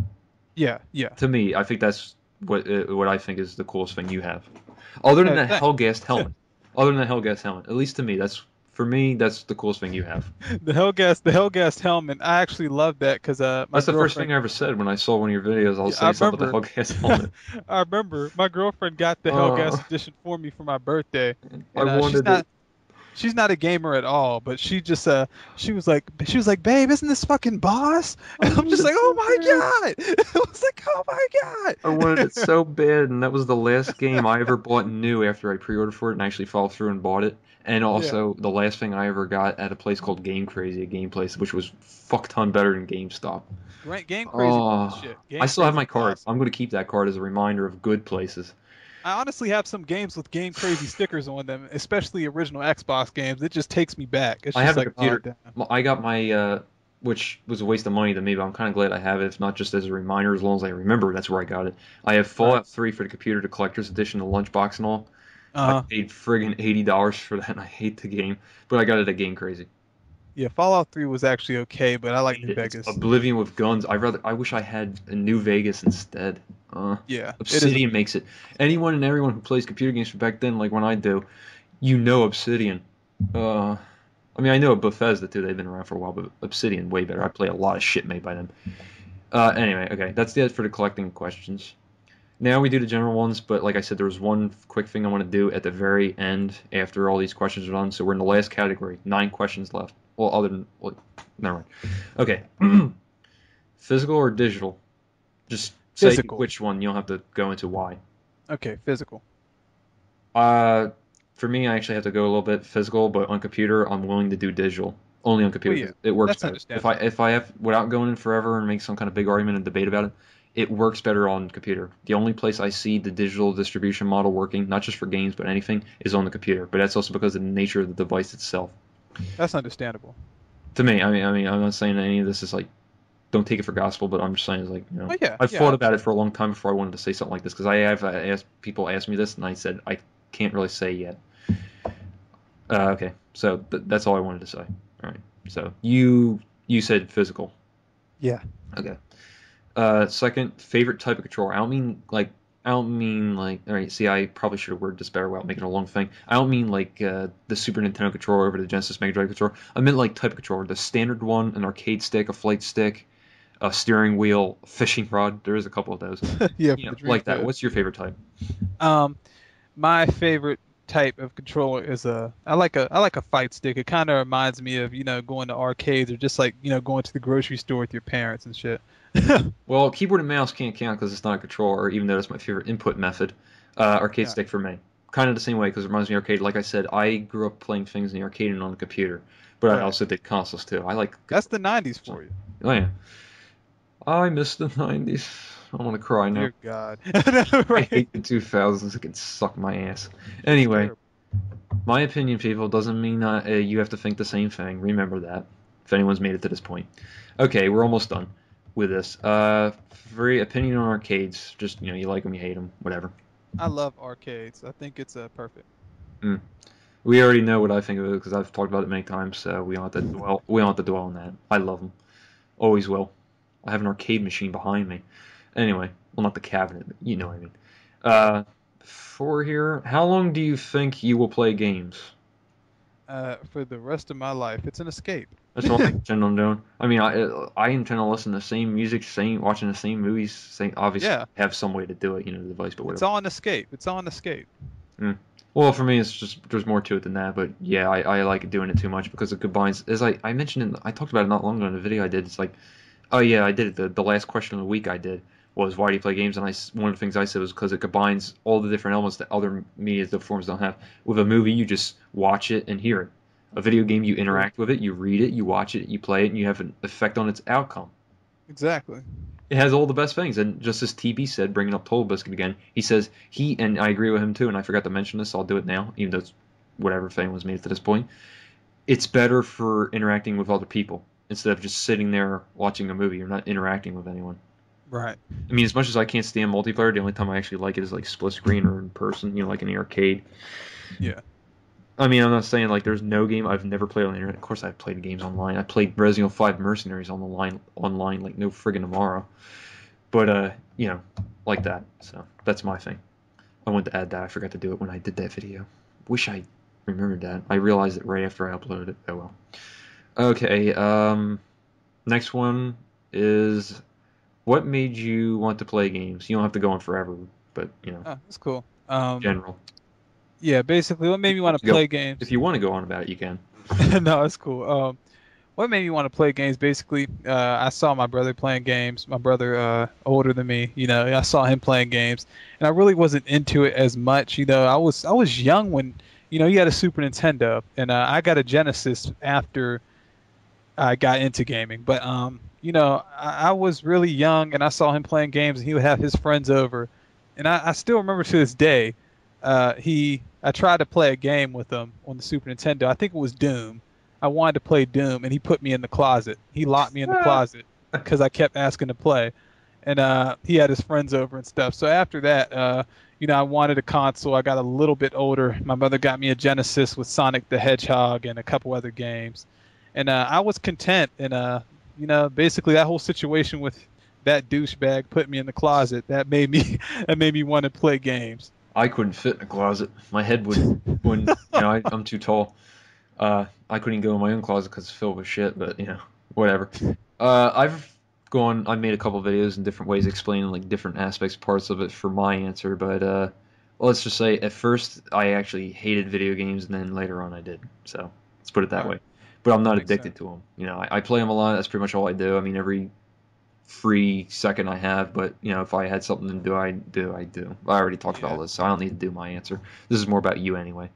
yeah, yeah. To me, I think that's what uh, what I think is the coolest thing you have, other than Uh, that that, Hellgast helmet. Other than that Hellgast helmet, at least to me, that's for me, that's the coolest thing you have. the Hellgas, the Hellgas helmet. I actually love that because uh, my That's the first girlfriend. thing I ever said when I saw one of your videos. I was Yeah, I saying something about remember. the Hellgast helmet. I remember my girlfriend got the Uh, Hellgas edition for me for my birthday, I and uh, she's wanted it. not she's not a gamer at all, but she just uh she was like she was like, babe, isn't this fucking boss? I And I'm wanted just it like, oh so my bad. god! I was like, oh my I wanted god! it so bad, and that was the last game I ever bought new after I pre-ordered for it and actually followed through and bought it. And Yeah, also the last thing I ever got at a place called Game Crazy, a game place, which was fuck ton better than GameStop. Great Game Crazy was the Oh, shit. I Game still have Crazy my was card. awesome. I'm going to keep that card as a reminder of good places. I honestly have some games with Game Crazy stickers on them, especially original Xbox games. It just takes me back. It's I just have a like, oh computer. damn. Well, I got my, uh, which was a waste of money to me, but I'm kind of glad I have it. If not just as a reminder, as long as I remember that's where I got it. I have Right. Fallout three for the computer, the collector's edition, the lunchbox and all. I Uh-huh. paid friggin' eighty dollars for that, and I hate the game, but I got it at Game Crazy. Yeah, Fallout three was actually okay, but I like Hate New it. It's Vegas. Oblivion with guns. I rather. I wish I had a New Vegas instead. Uh, Yeah, it is. Obsidian makes it. Anyone and everyone who plays computer games from back then, like when I do, you know Obsidian. Uh, I mean, I know Bethesda too. They've been around for a while, but Obsidian way better. I play a lot of shit made by them. Uh, anyway, okay, that's it for the collecting questions. Now we do the general ones, but like I said, there was one quick thing I want to do at the very end after all these questions are done. So we're in the last category. Nine questions left. Well, other than well, never mind. Okay, physical or digital? Just say Physical. which one. You don't have to go into why. Okay, physical. Uh, for me, I actually have to go a little bit physical, but on computer, I'm willing to do digital. Only on Well, computer yeah, 'cause it works that's better. If I understandable. if I have without going in forever and make some kind of big argument and debate about it, it works better on computer. The only place I see the digital distribution model working, not just for games but anything, is on the computer. But that's also because of the nature of the device itself. That's understandable. To me, I mean, I mean, I'm not saying any of this is like don't take it for gospel, but I'm just saying, is like, you know, Oh yeah, I've yeah, thought about it for a absolutely. long time before I wanted to say something like this because I have uh, asked people ask me this, and I said I can't really say yet. Uh, okay, so th- that's all I wanted to say. All right, so you you said physical. Yeah. Okay. Uh, second, favorite type of controller. I don't mean like I don't mean like. All right, see, I probably should have worded this better without making it a long thing. I don't mean like uh, the Super Nintendo controller over the Genesis Mega Drive controller. I meant like type of controller, the standard one, an arcade stick, a flight stick, a steering wheel, a fishing rod. There is a couple of those. Yeah, You for know, the like that. Dreamcast. What's your favorite type? Um, my favorite type of controller is a I like a I like a fight stick. It kind of reminds me of, you know, going to arcades or just like, you know, going to the grocery store with your parents and shit. Well, keyboard and mouse can't count because it's not a controller, even though it's my favorite input method. Uh, arcade Yeah. stick for me. Kind of the same way because it reminds me of arcade. Like I said, I grew up playing things in the arcade and on the computer, but I Right. also did consoles too. I like. That's the nineties for you. Oh yeah, I miss the nineties. I want to cry now. Dear God. I Right. hate the two thousands. It can suck my ass. It's Anyway, terrible. my opinion, people, doesn't mean that uh, you have to think the same thing. Remember that. If anyone's made it to this point. Okay, we're almost done. with this. Uh, very opinion on arcades. Just you know, you like them, you hate them, whatever. I love arcades. I think it's uh, perfect. Mm. We already know what I think of it because I've talked about it many times. So we don't have to dwell. We don't have to dwell on that. I love them. Always will. I have an arcade machine behind me. Anyway, well, not the cabinet, but you know what I mean. Uh, for here, how long do you think you will play games? Uh, for the rest of my life, it's an escape. That's all I intend on doing. I mean, I I intend on listening to the same music, same watching the same movies, same obviously Yeah, have some way to do it, you know, the device, but it's whatever. all an escape. It's all an escape. Mm. Well, for me, it's just there's more to it than that. But yeah, I, I like doing it too much because it combines. As I, I mentioned, in, I talked about it not long ago in the video I did. It's like, oh yeah, I did it. The, the last question of the week I did was why do you play games? And I one of the things I said was because it combines all the different elements that other media forms don't have. With a movie, you just watch it and hear it. A video game, you True. interact with it, you read it, you watch it, you play it, and you have an effect on its outcome. Exactly. It has all the best things. And just as T B said, bringing up Total Biscuit again, he says he, and I agree with him too, and I forgot to mention this, so I'll do it now, even though it's whatever fame was made to this point. It's better for interacting with other people instead of just sitting there watching a movie. You're not interacting with anyone. Right. I mean, as much as I can't stand multiplayer, the only time I actually like it is like split screen or in person, you know, like in the arcade. Yeah. I mean, I'm not saying like there's no game I've never played on the internet. Of course, I've played games online. I played Resident Evil five Mercenaries on the line online like no friggin' tomorrow. But uh, you know, like that. So that's my thing. I wanted to add that. I forgot to do it when I did that video. Wish I remembered that. I realized it right after I uploaded it. Oh well. Okay. Um, next one is what made you want to play games? You don't have to go on forever, but you know, Oh, that's cool. Um, general. yeah, basically, what made If me you want want to to go, play if games? you want to go on about it, you can. No, it's cool. Um, what made me want to play games? Basically, uh, I saw my brother playing games. My brother, uh, older than me, you know, I saw him playing games, and I really wasn't into it as much. You know, I was I was young when, you know, he had a Super Nintendo, and uh, I got a Genesis after I got into gaming. But um, you know, I, I was really young, and I saw him playing games, and he would have his friends over, and I, I still remember to this day. Uh, he, I tried to play a game with him on the Super Nintendo. I think it was Doom. I wanted to play Doom, and he put me in the closet. He locked me in the Ah. closet because I kept asking to play, and uh, he had his friends over and stuff. So after that, uh, you know, I wanted a console. I got a little bit older. My mother got me a Genesis with Sonic the Hedgehog and a couple other games and uh, I was content. And uh, you know, basically that whole situation with that douchebag put me in the closet. That made me that made me want to play games. I couldn't fit in a closet. My head would, wouldn't, you know, I, I'm too tall. Uh, I couldn't go in my own closet because it's filled with shit, but, you know, whatever. Uh, I've gone, I've made a couple videos in different ways explaining, like, different aspects, parts of it for my answer, but, uh, let's just say at first I actually hated video games, and then later on I did. So, let's put it All that right, way. But I'm not makes addicted sense. to them. You know, I, I play them a lot. That's pretty much all I do. I mean, every free second I have, but you know, if I had something to do, I do, I do. I already talked about Yeah. all this, so I don't need to do my answer. This is more about you anyway.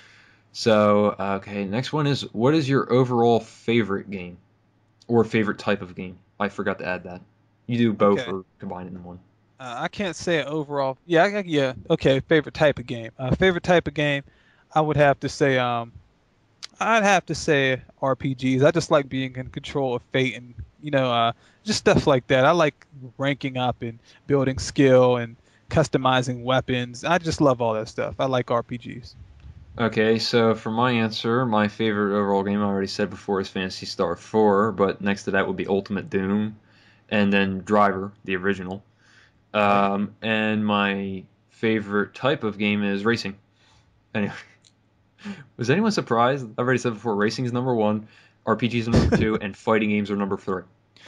So, okay, next one is what is your overall favorite game or favorite type of game? I forgot to add that. You do both Okay. or combine it in one. Uh, I can't say it overall. Yeah. I, I- yeah. Okay. Favorite type of game. Uh, favorite type of game. I would have to say. Um. I'd have to say R P Gs. I just like being in control of fate and you know, uh, just stuff like that. I like ranking up and building skill and customizing weapons. I just love all that stuff. I like R P Gs. Okay, so for my answer, my favorite overall game I already said before is Phantasy Star four, but next to that would be Ultimate Doom, and then Driver, the original. Right. Um, and my favorite type of game is racing. Anyway, was anyone surprised? I've already said before, racing is number one, R P Gs are number two, and fighting games are number three.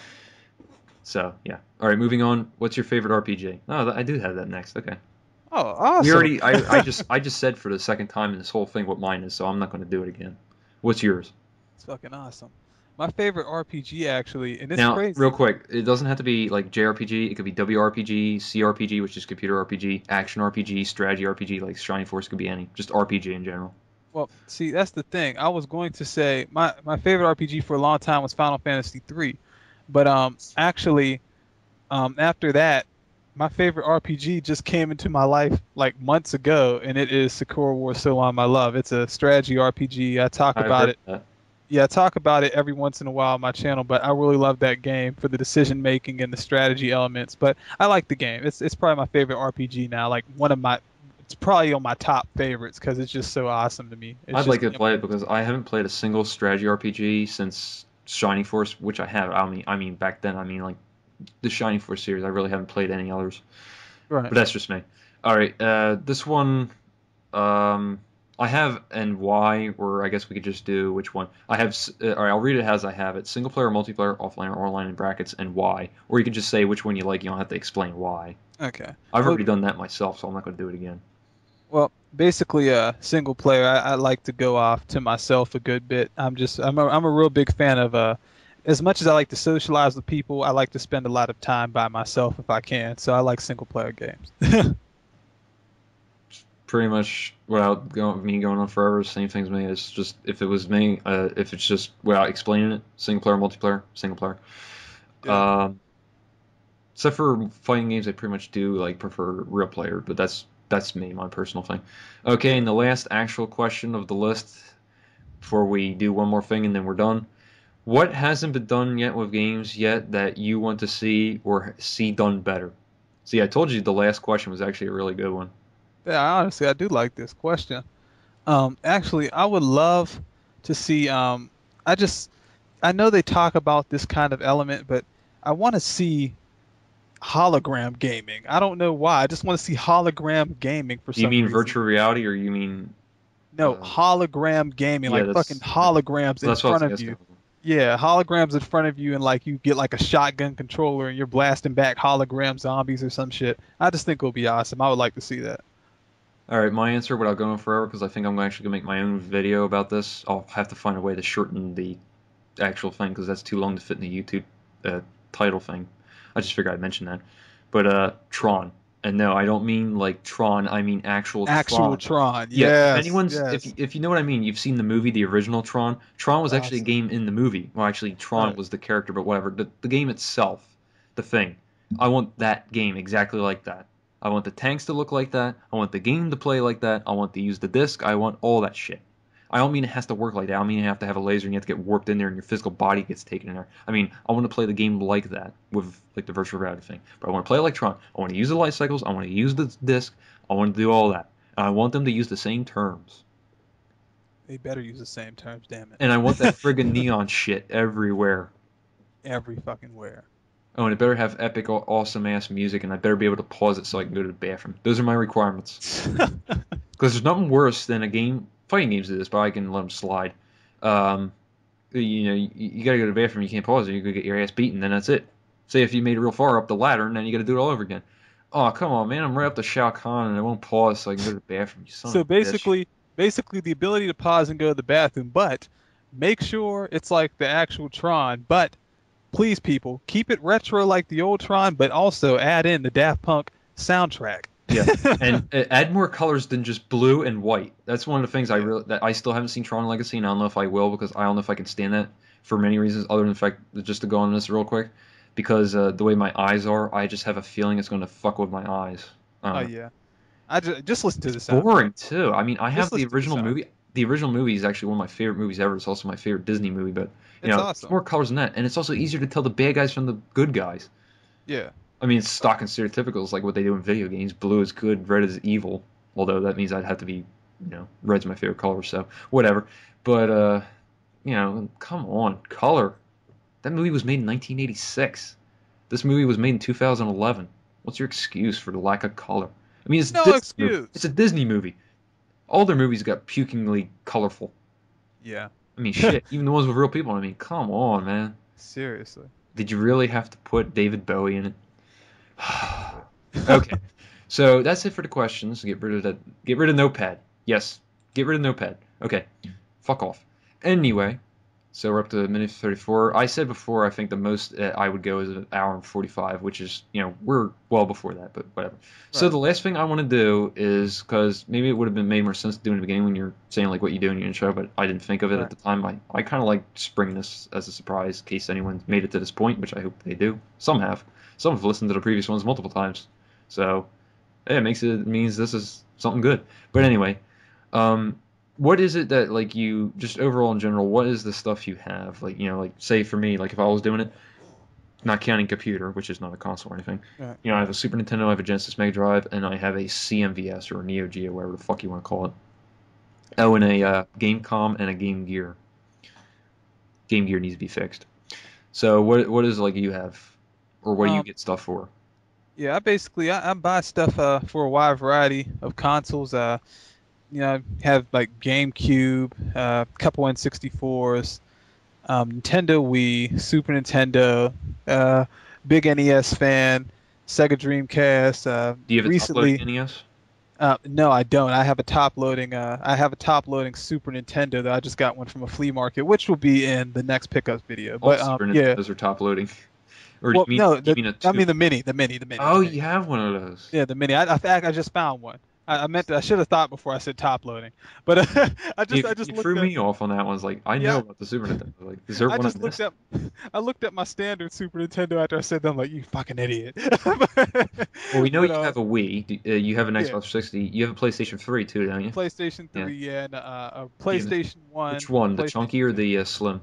So yeah. All right, moving on. What's your favorite R P G? Oh, I do have that next. Okay. Oh, We awesome. already. I, I just. I just said for the second time in this whole thing what mine is, so I'm not going to do it again. What's yours? It's fucking awesome. My favorite R P G actually, and it's Now, real crazy. quick, it doesn't have to be like J R P G. It could be W R P G, C R P G, which is computer R P G, action R P G, strategy R P G, like Shining Force could be any. Just R P G in general. Well, see, that's the thing. I was going to say my my favorite R P G for a long time was Final Fantasy three, but um actually um after that, my favorite R P G just came into my life like months ago, and it is Sakura Wars So On My Love. It's a strategy R P G. I talk I've about heard it. that. Yeah, I talk about it every once in a while on my channel, but I really love that game for the decision making and the strategy elements. But I like the game. It's it's probably my favorite R P G now. Like one of my, it's probably on my top favorites because it's just so awesome to me. It's I'd like just to play it because I haven't played a single strategy R P G since Shining Force, which I have. I mean, I mean back then. I mean like the Shining Force series. I really haven't played any others, right. but that's just me. All right, uh, this one. Um, I have and why, or I guess we could just do which one. I have, s- uh, all right, I'll read it as I have it. Single player, multiplayer, offline, or online in brackets, and why. Or you can just say which one you like. You don't have to explain why. Okay. I've Well, already done that myself, so I'm not going to do it again. well, basically, uh, single player. I, I like to go off to myself a good bit. I'm just I'm a I'm a real big fan of uh, as much as I like to socialize with people, I like to spend a lot of time by myself if I can. So I like single player games. Pretty much without going, me going on forever, same thing as me. It's just, if it was me, uh, if it's just without explaining it, single player, multiplayer, single player. Yeah. Um, except for fighting games, I pretty much do like prefer real player, but that's that's me, my personal thing. Okay, and Yeah. the last actual question of the list before we do one more thing and then we're done. What hasn't been done yet with games yet that you want to see or see done better? See, I told you the last question was actually a really good one. Yeah, honestly, I do like this question. Um, actually, I would love to see. Um, I just, I know they talk about this kind of element, but I want to see hologram gaming. I don't know why. I just want to see hologram gaming for Do you some mean reason. virtual reality or you mean No, uh, hologram gaming, yeah, like fucking that's okay. holograms Well, in that's what I front was of asking. you. Yeah, holograms in front of you, and like you get like a shotgun controller and you're blasting back hologram zombies or some shit. I just think it would be awesome. I would like to see that. All right, my answer without going forever because I think I'm actually gonna make my own video about this. I'll have to find a way to shorten the actual thing because that's too long to fit in the YouTube uh, title thing. I just figured I'd mention that. But uh, Tron, and no, I don't mean like Tron. I mean actual Actual Tron. Tron. Yeah, if Yes, anyone's if yes. if you know what I mean, you've seen the movie, the original Tron. Tron was actually a Awesome. game in the movie. Well, actually, Tron Right. was the character, but whatever. The the game itself, the thing. I want that game exactly like that. I want the tanks to look like that. I want the game to play like that. I want to use the disc. I want all that shit. I don't mean it has to work like that. I don't mean you have to have a laser and you have to get warped in there and your physical body gets taken in there. I mean, I want to play the game like that with like the virtual reality thing. But I want to play Electron. I want to use the light cycles. I want to use the disc. I want to do all that. And I want them to use the same terms. They better use the same terms, damn And I want that friggin' it. neon shit everywhere. Every fucking where. Oh, and it better have epic, awesome ass music, and I better be able to pause it so I can go to the bathroom. Those are my requirements. Because there's nothing worse than a game. Fighting games do this, but I can let them slide. Um, you know, you, you gotta go to the bathroom, you can't pause it, you could get your ass beaten, then that's it. Say if you made it real far up the ladder, and then you gotta do it all over again. Oh, come on, man, I'm right up to Shao Kahn, and I won't pause so I can go to the bathroom, you son of So a bitch. basically, basically the ability to pause and go to the bathroom, but make sure it's like the actual Tron. But please, people, keep it retro like the old Tron, but also add in the Daft Punk soundtrack. Yeah, and uh, add more colors than just blue and white. That's one of the things I Yeah. really that I still haven't seen Tron Legacy, and I don't know if I will because I don't know if I can stand that for many reasons, other than the fact just to go on this real quick, because uh, the way my eyes are, I just have a feeling it's going to fuck with my eyes. I Oh don't know. yeah. I just just listen to It's the soundtrack. boring too. I mean, I have Just the listen to the original movie. soundtrack. The original movie is actually one of my favorite movies ever. It's also my favorite Disney movie, but you It's know, it's awesome. more colors than that, and it's also easier to tell the bad guys from the good guys. Yeah. I mean, it's stock and stereotypical. It's like what they do in video games. Blue is good, red is evil. Although that means I'd have to be, you know, red's my favorite color, so whatever. But uh, you know, come on, color. That movie was made in nineteen eighty-six. This movie was made in two thousand eleven. What's your excuse for the lack of color? I mean, it's a No Disney movie. It's a excuse. Disney movie. All their movies got pukingly colorful. Yeah. I mean, shit. Even the ones with real people. I mean, come on, man. Seriously. Did you really have to put David Bowie in it? But Okay. So that's it for the questions. Get rid of that. Get rid of Notepad. Yes. Get rid of Notepad. Okay. Fuck off. Anyway, so we're up to minute thirty-four. I said before I think the most uh, I would go is an hour and forty-five, which is, you know, we're well before that, but whatever. So right. the last thing I want to do is, because maybe it would have been made more sense to do in the beginning when you're saying like what you do in your intro, but I didn't think of it at Right. the time. I, I kind of like springing this as a surprise in case anyone made it to this point, which I hope they do. Some have. Some have listened to the previous ones multiple times. So yeah, it makes it, it means this is something good. But anyway, um, what is it that like you just overall in general? What is the stuff you have? Like you know, like say for me, like if I was doing it, not counting computer, which is not a console or anything. Right. You know, I have a Super Nintendo, I have a Genesis Mega Drive, and I have a C M V S or a Neo Geo, whatever the fuck you want to call it. Oh, and a uh, Gamecom and a Game Gear. Game Gear needs to be fixed. So what what is like you have, or what do you Um, get stuff for? yeah, I basically I, I buy stuff uh for a wide variety of consoles. Uh, you know, I have like GameCube, a uh, couple N sixty-fours, um, Nintendo Wii, Super Nintendo, uh, big N E S fan, Sega Dreamcast. Uh, Do you have a top loading recently, N E S? uh, no, I don't. I have a top loading. Uh, I have a top loading Super Nintendo that I just got one from a flea market, which will be in the next pickup video. All But um, Super yeah. Nintendos are top loading. Or do Well, you mean no, you the mean a I two? mean the mini, the mini, the mini, the Oh, mini. you have one of those. Yeah, the mini. I, I fact I just found one. I, I meant to, I should have thought before I said top loading, but uh, I just You I just you looked threw at me off on that one. It's like I know yeah about the Super Nintendo. Like, is there I one I just looked missed? up I looked at my standard Super Nintendo after I said that. I'm like, you fucking idiot. Well, we know But you uh have a Wii. D- Uh, you have an yeah, Xbox three sixty. You have a PlayStation three too, don't you? PlayStation Yeah. three, yeah, and uh, a Do you have PlayStation which one, a one, the PlayStation chunky or two. the uh, slim?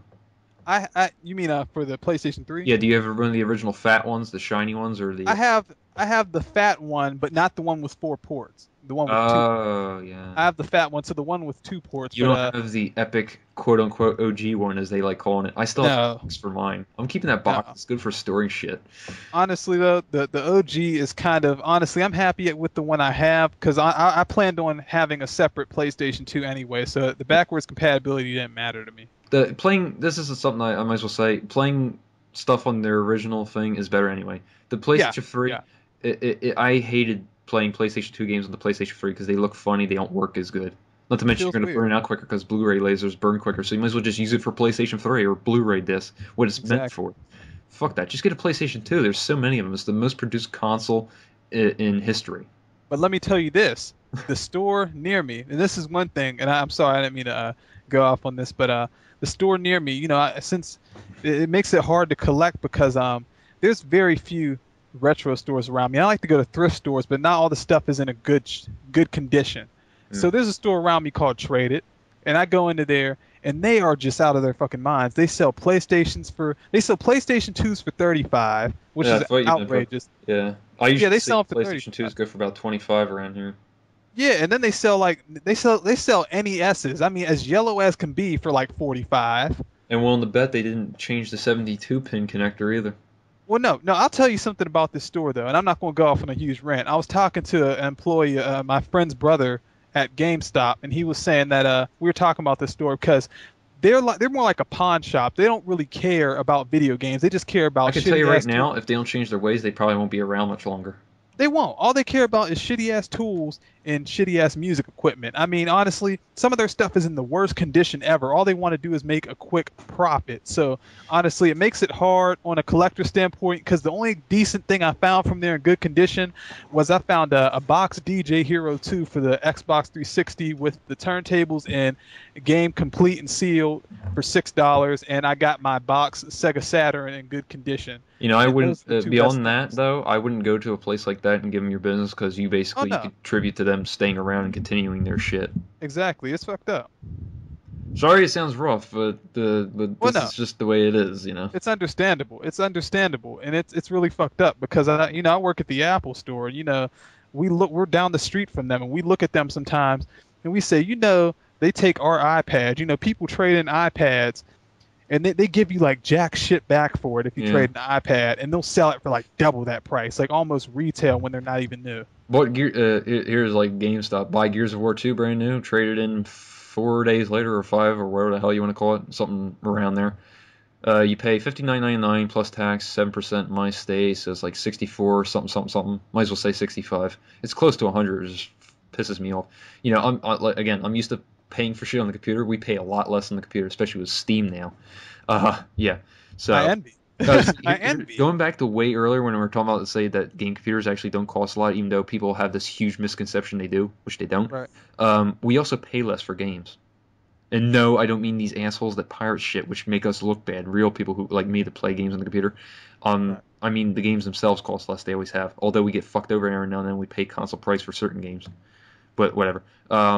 I I you mean uh for the PlayStation three? Yeah. Do you have one of the original fat ones, the shiny ones, or the? I have I have the fat one, but not the one with four ports. The one with two. Oh yeah. I have the fat one, so the one with two ports, You but don't uh have the epic quote unquote O G one as they like calling it. I still have no. the box for mine. I'm keeping that box. No. It's good for storing shit. Honestly though, the the O G is kind of honestly I'm happy with the one I have because I, I I planned on having a separate PlayStation two anyway, so the backwards compatibility didn't matter to me. The playing this is something I, I might as well say. Playing stuff on their original thing is better anyway. The Yeah, PlayStation three, yeah, it, it, it, I hated playing PlayStation two games on the PlayStation three because they look funny. They don't work as good. Not to it mention feels you're going to weird. burn out quicker because Blu-ray lasers burn quicker. So you might as well just use it for PlayStation three or Blu-ray disc, what it's meant Exactly. for. Fuck that. Just get a PlayStation two. There's so many of them. It's the most produced console in, in history. But let me tell you this: the store near me, and this is one thing, and I, I'm sorry I didn't mean to uh, go off on this, but uh, the store near me, you know, I, since it, it makes it hard to collect because um, there's very few retro stores around me. I like to go to thrift stores, but not all the stuff is in a good sh- good condition. Mm. So there's a store around me called Trade It, and I go into there, and they are just out of their fucking minds. They sell PlayStations for they sell PlayStation twos for thirty-five, which Yeah, I is thought you meant for, outrageous. yeah. I Yeah, usually they see sell them for PlayStation twos thirty-five. go for about twenty-five around here. Yeah, and then they sell like they sell they sell N E S's. I mean, as yellow as can be for like forty-five. And willing to bet they didn't change the seventy-two pin connector either. Well, no, no. I'll tell you something about this store though, and I'm not going to go off on a huge rant. I was talking to an employee, uh, my friend's brother at GameStop, and he was saying that uh, we were talking about this store because they're like they're more like a pawn shop. They don't really care about video games. They just care I about can tell you shitty right ass tools. now, if they don't change their ways, they probably won't be around much longer. They won't. All they care about is shitty ass tools and shitty ass music equipment. I mean, honestly, some of their stuff is in the worst condition ever. All they want to do is make a quick profit. So, honestly, it makes it hard on a collector standpoint because the only decent thing I found from there in good condition was I found a, a box D J Hero two for the Xbox three sixty with the turntables and game complete and sealed for six dollars, and I got my box Sega Saturn in good condition. You know, I And wouldn't. those are the Uh, two best beyond that, things. though, I wouldn't go to a place like that and give them your business because you Oh basically you no, contribute to them staying around and continuing their shit. exactly. It's fucked up. Sorry, it sounds rough, but the but Well, this no. is just the way it is. You know. It's understandable. It's understandable, and it's it's really fucked up because I, you know, I work at the Apple store. You know, we look we're down the street from them, and we look at them sometimes, and we say, you know, they take our iPads. You know, people trade in iPads, and they, they give you like jack shit back for it if you Yeah. trade an iPad, and they'll sell it for like double that price, like almost retail when they're not even new. What gear? Uh, here- here's like GameStop. Buy Gears of War two brand new, trade it in four days later or five or whatever the hell you want to call it, something around there. Uh, you pay fifty nine ninety nine plus tax, seven percent my stay, so it's like sixty four something something something. Might as well say sixty five. It's close to a hundred. It just pisses me off. You know, I'm I, like again, I'm used to paying for shit on the computer. We pay a lot less on the computer, especially with Steam now. Uh, yeah. I So envy. uh, I here- here- envy. going back to way earlier when we were talking about, say that game computers actually don't cost a lot, even though people have this huge misconception they do, which they don't. Right. Um, we also pay less for games. And no, I don't mean these assholes that pirate shit, which make us look bad. Real people who like me that play games on the computer. Um, Right. I mean the games themselves cost less. They always have. Although we get fucked over every now and then, we pay console price for certain games. But whatever. Um,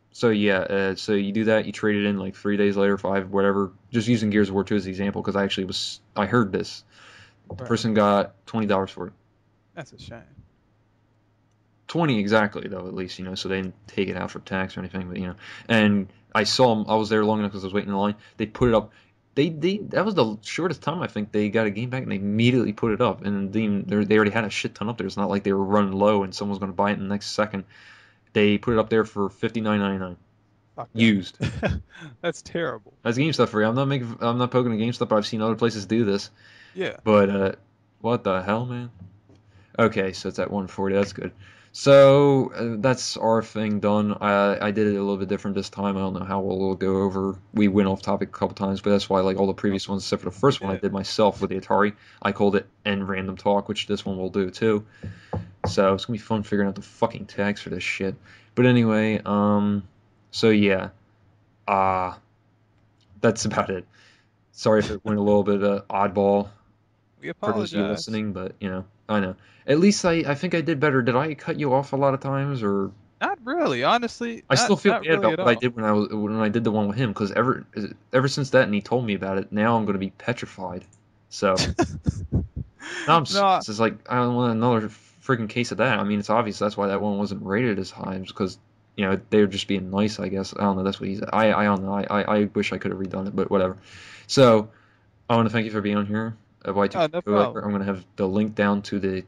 So yeah, uh, so you do that. You trade it in like three days later, five, whatever. Just using Gears of War two as the example because I actually was I heard this. The Right. person got twenty dollars for it. That's a shame. Twenty exactly though, at least you know, so they didn't take it out for tax or anything. But you know, and I saw them. I was there long enough because I was waiting in line. They put it up. They they that was the shortest time I think they got a game back, and they immediately put it up. And they they already had a shit ton up there. It's not like they were running low and someone was going to buy it in the next second. They put it up there for fifty nine ninety nine Fuck that. used. That's terrible. That's GameStop for you. I'm not making. I'm not poking at GameStop, but I've seen other places do this. Yeah. But uh, what the hell, man? Okay, so it's at one forty. That's good. So uh, that's our thing done. I I did it a little bit different this time. I don't know how well we'll go over. We went off topic a couple times, but that's why like all the Oh, previous ones, except for the first one I yeah. did myself with the Atari, I called it End Random Talk, which this one will do too. So it's gonna be fun figuring out the fucking tags for this shit. But anyway, um, so yeah, uh, that's about it. Sorry if it went a little bit uh, oddball We for those of you apologize. listening, but you know, I know. At least I, I think I did better. Did I cut you off a lot of times, or Not really, honestly. I Not still feel not bad really about at what I all. did when I was when I did the one with him because ever ever since that and he told me about it, now I'm going to be petrified. So now I'm No, I- serious. It's like I don't want another freaking case of that. I mean, it's obvious that's why that one wasn't rated as high because you know they were just being nice. I guess I don't know. That's what he said. I I don't know. I I, I wish I could have redone it, but whatever. So I want to thank you for being on here at oh, no Y two J Code Laker. problem. I'm going to have the link down to the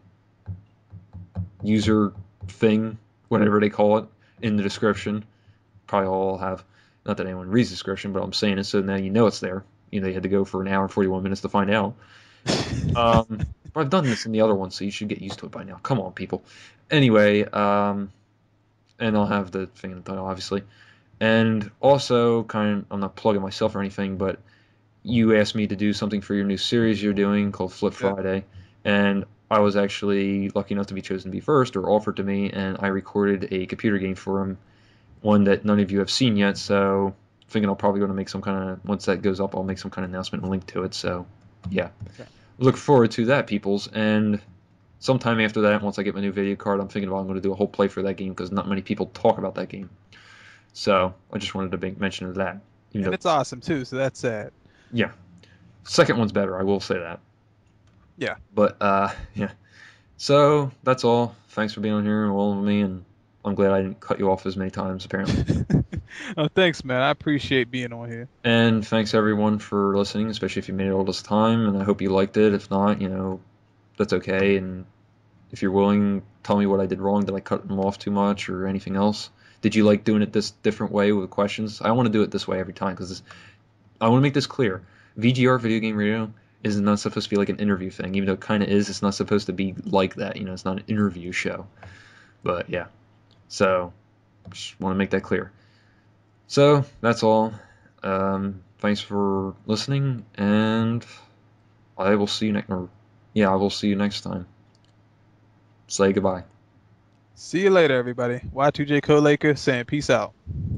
user thing, whatever they call it, in the description. Probably all have. Not that anyone reads the description, but I'm saying it so now you know it's there. You know, you had to go for an hour and forty-one minutes to find out. Um, but I've done this in the other one, so you should get used to it by now. Come on, people. Anyway, um, and I'll have the thing in the title, obviously. And also, kind of, I'm not plugging myself or anything, but you asked me to do something for your new series you're doing called Flip Yeah. Friday, and I was actually lucky enough to be chosen to be first or offered to me, and I recorded a computer game for him, one that none of you have seen yet. So, thinking I'll probably going to make some kind of once that goes up, I'll make some kind of announcement and link to it. So, yeah, Okay. look forward to that, peoples. And sometime after that, once I get my new video card, I'm thinking about I'm going to do a whole playthrough of that game because not many people talk about that game. So, I just wanted to make mention of that. Even And though, it's awesome too, so that's sad. yeah, second one's better. I will say that. Yeah. But uh, yeah. So that's all. Thanks for being on here and all of me, and I'm glad I didn't cut you off as many times apparently. Oh, thanks, man. I appreciate being on here. And thanks everyone for listening, especially if you made it all this time. And I hope you liked it. If not, you know, that's okay. And if you're willing, tell me what I did wrong. Did I cut them off too much or anything else? Did you like doing it this different way with questions? I want to do it this way every time because I want to make this clear. V G R, video game radio, is not supposed to be like an interview thing, even though it kind of is. It's not supposed to be like that. You know, it's not an interview show. But yeah, so just want to make that clear. So that's all. Um, thanks for listening, and I will see you next. Yeah, I will see you next time. Say goodbye. See you later, everybody. Y two J CodeLaker saying peace out.